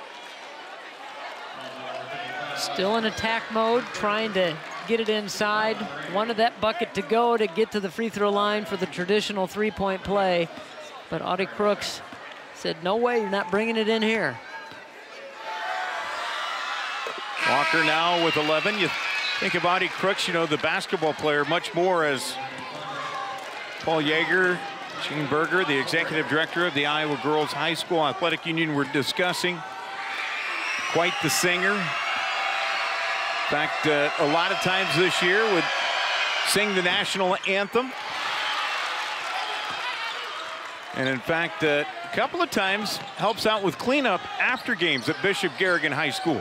Still in attack mode, trying to get it inside. Wanted that bucket to go to get to the free throw line for the traditional three-point play. But Audie Crooks said, no way, you're not bringing it in here. Walker now with 11. You Think of Audie Crooks, you know, the basketball player, much more as Paul Yeager, Gene Berger, the executive director of the Iowa Girls High School Athletic Union, were discussing. Quite the singer. In fact, a lot of times this year would sing the national anthem. And in fact, a couple of times helps out with cleanup after games at Bishop Garrigan High School.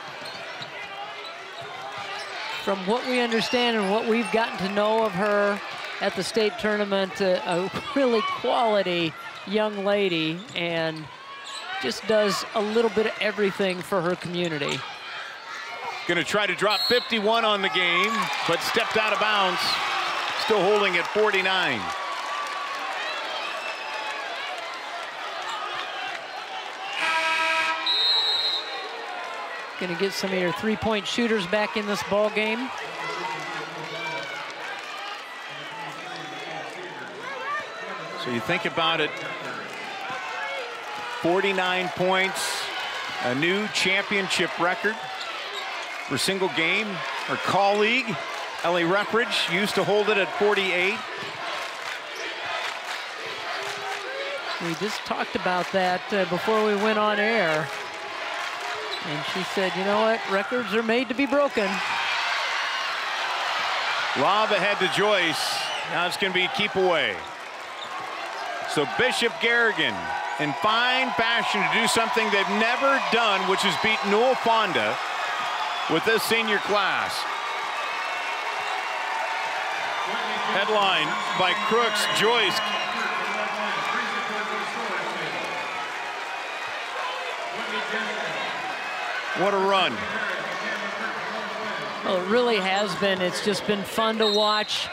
From what we understand and what we've gotten to know of her at the state tournament, a really quality young lady, and just does a little bit of everything for her community. Going to try to drop 51 on the game, but stepped out of bounds. Still holding at 49. Going to get some of your three-point shooters back in this ball game. So you think about it, 49 points, a new championship record for single game. Our colleague, Ellie Ruffridge, used to hold it at 48. We just talked about that before we went on air. And she said, you know what, records are made to be broken. Lob ahead to Joyce. Now it's going to be keep away. So Bishop Garrigan in fine fashion to do something they've never done, which is beat Newell Fonda with this senior class. Headline by Crooks, Joyce. What a run. Well, it really has been. It's just been fun to watch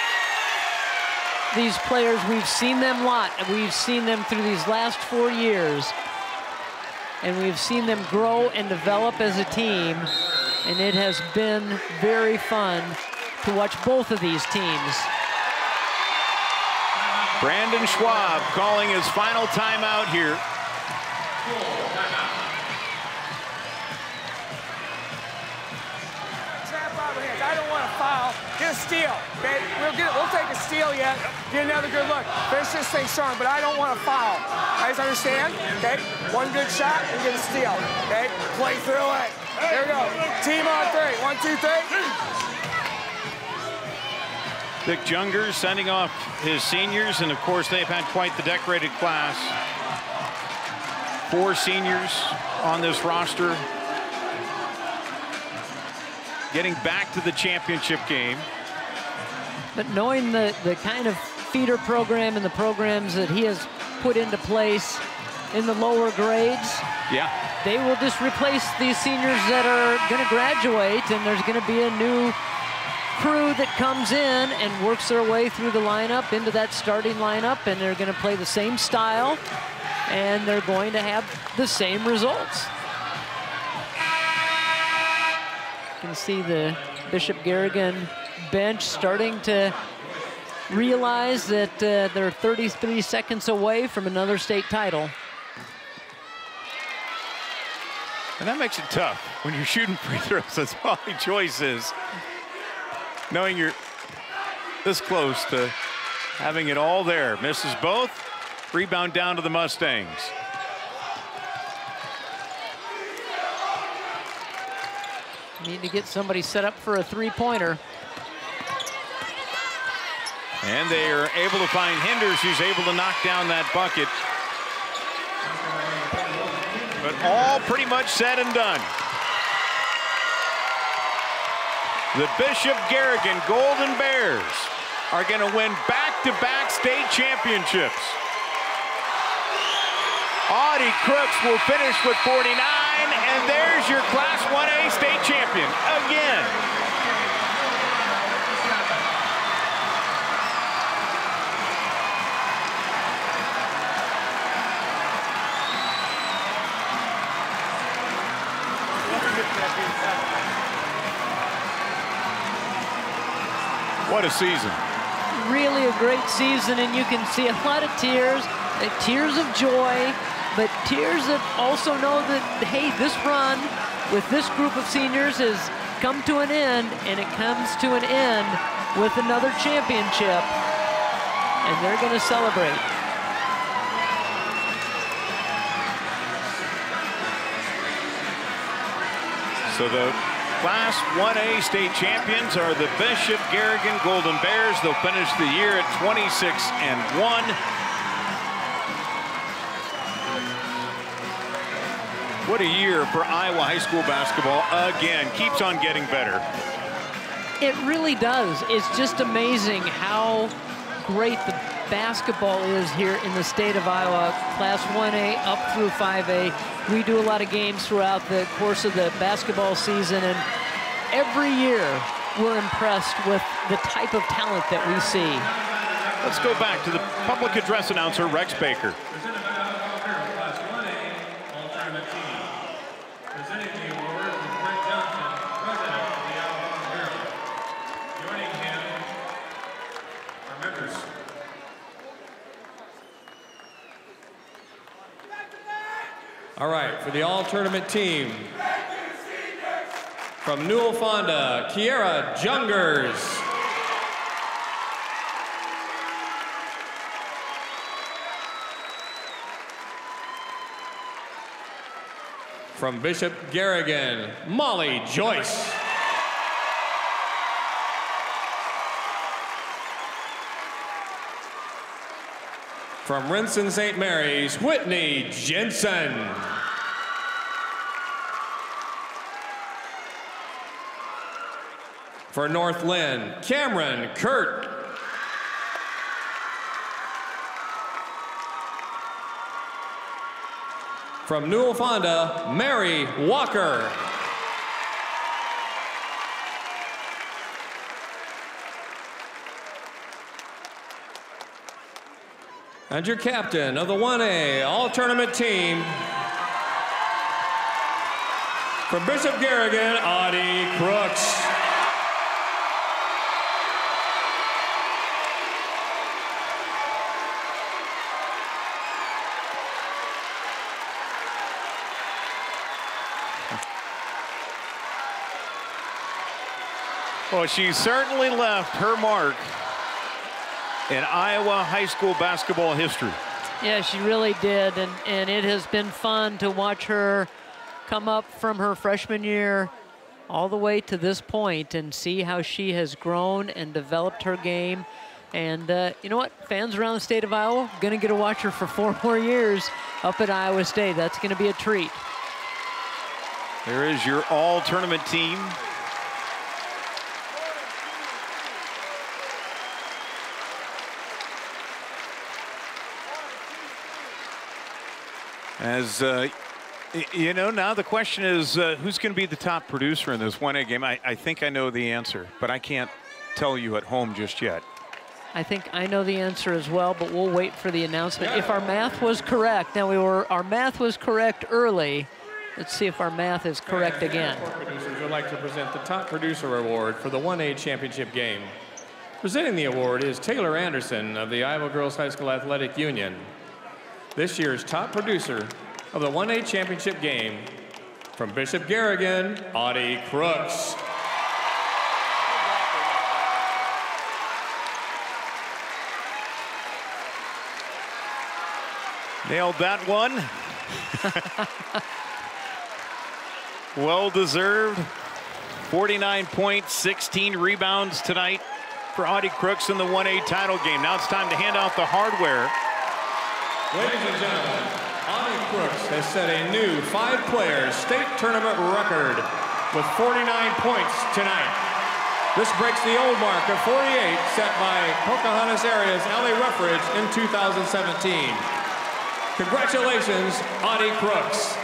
these players. We've seen them a lot, and we've seen them through these last 4 years. And we've seen them grow and develop as a team. And it has been very fun to watch both of these teams. Brandon Schwab calling his final timeout here. I don't want to foul. Get a steal. Okay? We'll take a steal yet. Get another good look. Finish this thing strong, but I don't want to foul. You guys understand? Okay? One good shot and get a steal. Okay? Play through it. There we go. Team on three. 1, 2, 3. Vic Junger sending off his seniors, and of course they've had quite the decorated class. 4 seniors on this roster. Getting back to the championship game. But knowing the kind of feeder program and the programs that he has put into place in the lower grades, yeah, they will just replace these seniors that are going to graduate, and there's going to be a new crew that comes in and works their way through the lineup into that starting lineup, and they're going to play the same style, and they're going to have the same results. You can see the Bishop Garrigan bench starting to realize that they're 33 seconds away from another state title. And that makes it tough when you're shooting free throws. That's probably Joyce is. Knowing you're this close to having it all there. Misses both. Rebound down to the Mustangs. Need to get somebody set up for a three-pointer. And they are able to find Hinders, who's able to knock down that bucket. But all pretty much said and done. The Bishop Garrigan Golden Bears are going to win back-to-back state championships. Audie Crooks will finish with 49, and there's your Class 1A state champion again. What a season. Really a great season, and you can see a lot of tears of joy, but tears that also know that, hey, this run with this group of seniors has come to an end, and it comes to an end with another championship, and they're going to celebrate. So the Class 1A state champions are the Bishop Garrigan Golden Bears. They'll finish the year at 26-1. What a year for Iowa high school basketball. Again, keeps on getting better. It really does. It's just amazing how great the basketball is here in the state of Iowa. Class 1A up through 5A. We do a lot of games throughout the course of the basketball season, and every year we're impressed with the type of talent that we see. Let's go back to the public address announcer, Rex Baker. All right, for the all-tournament team, from Newell Fonda, Kiera Jungers. From Bishop Garrigan, Molly Joyce. From Renson St. Mary's, Whitney Jensen. For North Lynn, Cameron Kurt. From Newell Fonda, Mary Walker. And your captain of the 1A all-tournament team, from Bishop Garrigan, Audie Crooks. Well, she certainly left her mark in Iowa high school basketball history. Yeah, she really did, and it has been fun to watch her come up from her freshman year all the way to this point and see how she has grown and developed her game. And you know what? Fans around the state of Iowa are going to get to watch her for 4 more years up at Iowa State. That's going to be a treat. There is your all-tournament team. As you know, now the question is who's going to be the top producer in this 1A game? I think I know the answer, but I can't tell you at home just yet. I think I know the answer as well, but we'll wait for the announcement. If our math was correct, now our math was correct early. Let's see if our math is correct again. Producers would like to present the top producer award for the 1A championship game. Presenting the award is Taylor Anderson of the Iowa Girls High School Athletic Union. This year's top producer of the 1A championship game, from Bishop Garrigan, Audie Crooks. Nailed that one. Well deserved. 49 points, 16 rebounds tonight for Audie Crooks in the 1A title game. Now it's time to hand out the hardware. Ladies and gentlemen, Audie Crooks has set a new 5-player state tournament record with 49 points tonight. This breaks the old mark of 48 set by Pocahontas area's Allie Ruffridge in 2017. Congratulations, Audie Crooks.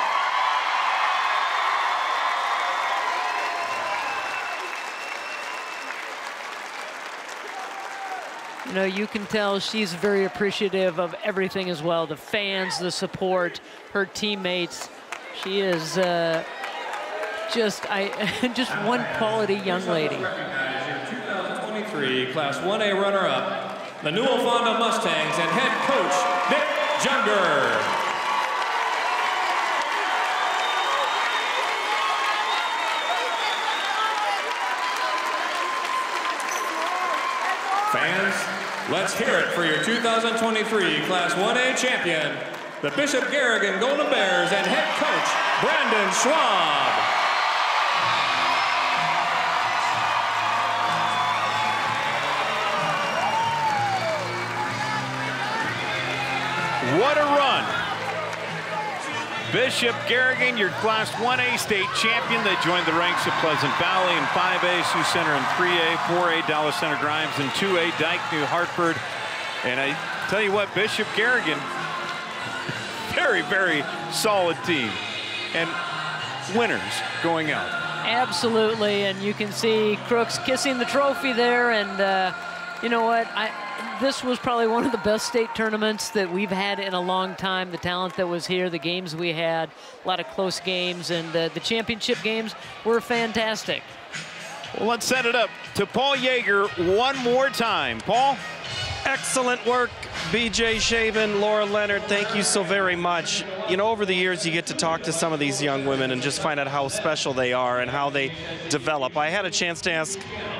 You know, you can tell she's very appreciative of everything as well. The fans, the support, her teammates. She is just one quality young lady. 2023 Class 1A runner-up, the Newell Fonda Mustangs and head coach, Dick Junger. hands. Let's hear it for your 2023 Class 1A champion, the Bishop Garrigan Golden Bears and head coach, Brandon Schwab. What a run. Bishop Garrigan, your Class 1A state champion. They joined the ranks of Pleasant Valley in 5A, Sioux Center in 3A, 4A, Dallas Center Grimes in 2A, Dike, New Hartford. And I tell you what, Bishop Garrigan, very, very solid team. And winners going out. Absolutely, and you can see Crooks kissing the trophy there, and you know what? This was probably one of the best state tournaments that we've had in a long time. The talent that was here, the games we had, a lot of close games, and the championship games were fantastic. Well, let's set it up to Paul Yeager one more time. Paul? Excellent work, BJ Shaven, Laura Leonard, thank you so very much. You know, over the years, you get to talk to some of these young women and just find out how special they are and how they develop. I had a chance to ask,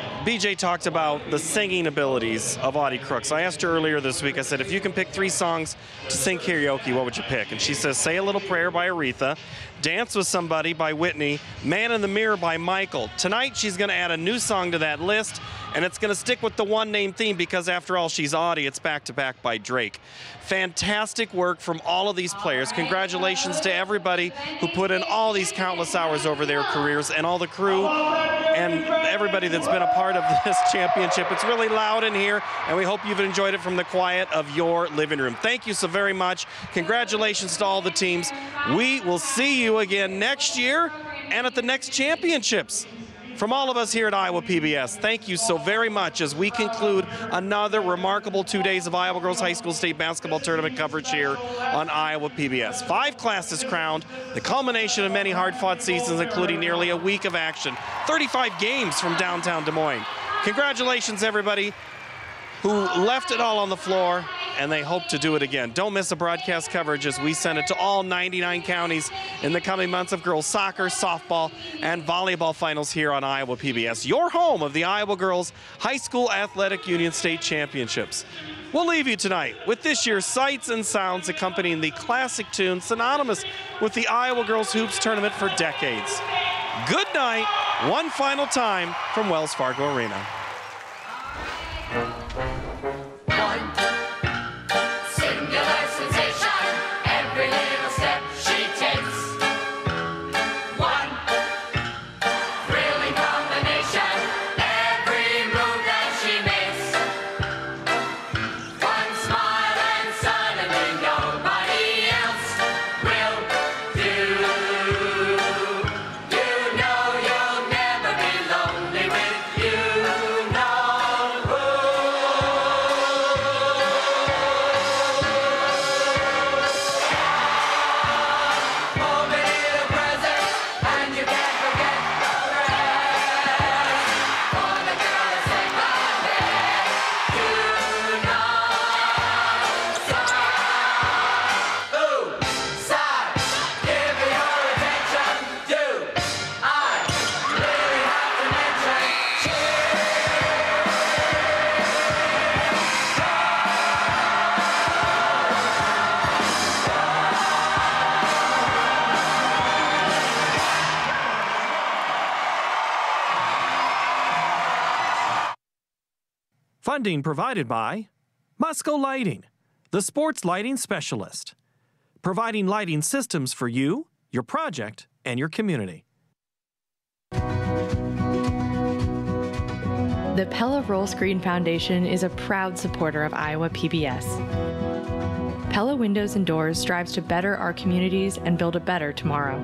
BJ talked about the singing abilities of Audie Crooks. I asked her earlier this week, I said, if you can pick 3 songs to sing karaoke, what would you pick? And she says, Say a Little Prayer by Aretha, Dance with Somebody by Whitney, Man in the Mirror by Michael. Tonight, she's going to add a new song to that list, and it's going to stick with the one-name theme because, after all, she's Audie. It's back-to-back by Drake. Fantastic work from all of these players. Congratulations to everybody who put in all these countless hours over their careers, and all the crew and everybody that's been a part of this championship. It's really loud in here, and we hope you've enjoyed it from the quiet of your living room. Thank you so very much. Congratulations to all the teams. We will see you again next year and at the next championships. From all of us here at Iowa PBS, thank you so very much as we conclude another remarkable 2 days of Iowa Girls High School State Basketball Tournament coverage here on Iowa PBS. 5 classes crowned, the culmination of many hard-fought seasons, including nearly a week of action. 35 games from downtown Des Moines. Congratulations, everybody who left it all on the floor, and they hope to do it again. Don't miss the broadcast coverage as we send it to all 99 counties in the coming months of girls soccer, softball, and volleyball finals here on Iowa PBS, your home of the Iowa Girls High School Athletic Union State Championships. We'll leave you tonight with this year's sights and sounds accompanying the classic tune synonymous with the Iowa Girls Hoops Tournament for decades. Good night, one final time from Wells Fargo Arena. Singular sensation, every little step she takes. One thrilling combination, every move that she makes. One smile and suddenly nobody else will do. You know you'll never be lonely with you know who. Funding provided by Musco Lighting, the sports lighting specialist, providing lighting systems for you, your project, and your community. The Pella Roll Screen Foundation is a proud supporter of Iowa PBS. Pella Windows and Doors strives to better our communities and build a better tomorrow.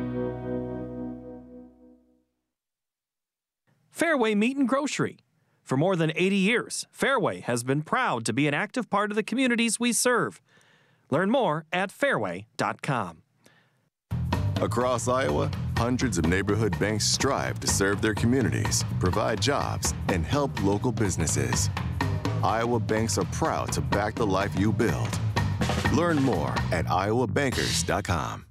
Fairway Meat and Grocery. For more than 80 years, Fairway has been proud to be an active part of the communities we serve. Learn more at fairway.com. Across Iowa, hundreds of neighborhood banks strive to serve their communities, provide jobs, and help local businesses. Iowa banks are proud to back the life you build. Learn more at iowabankers.com.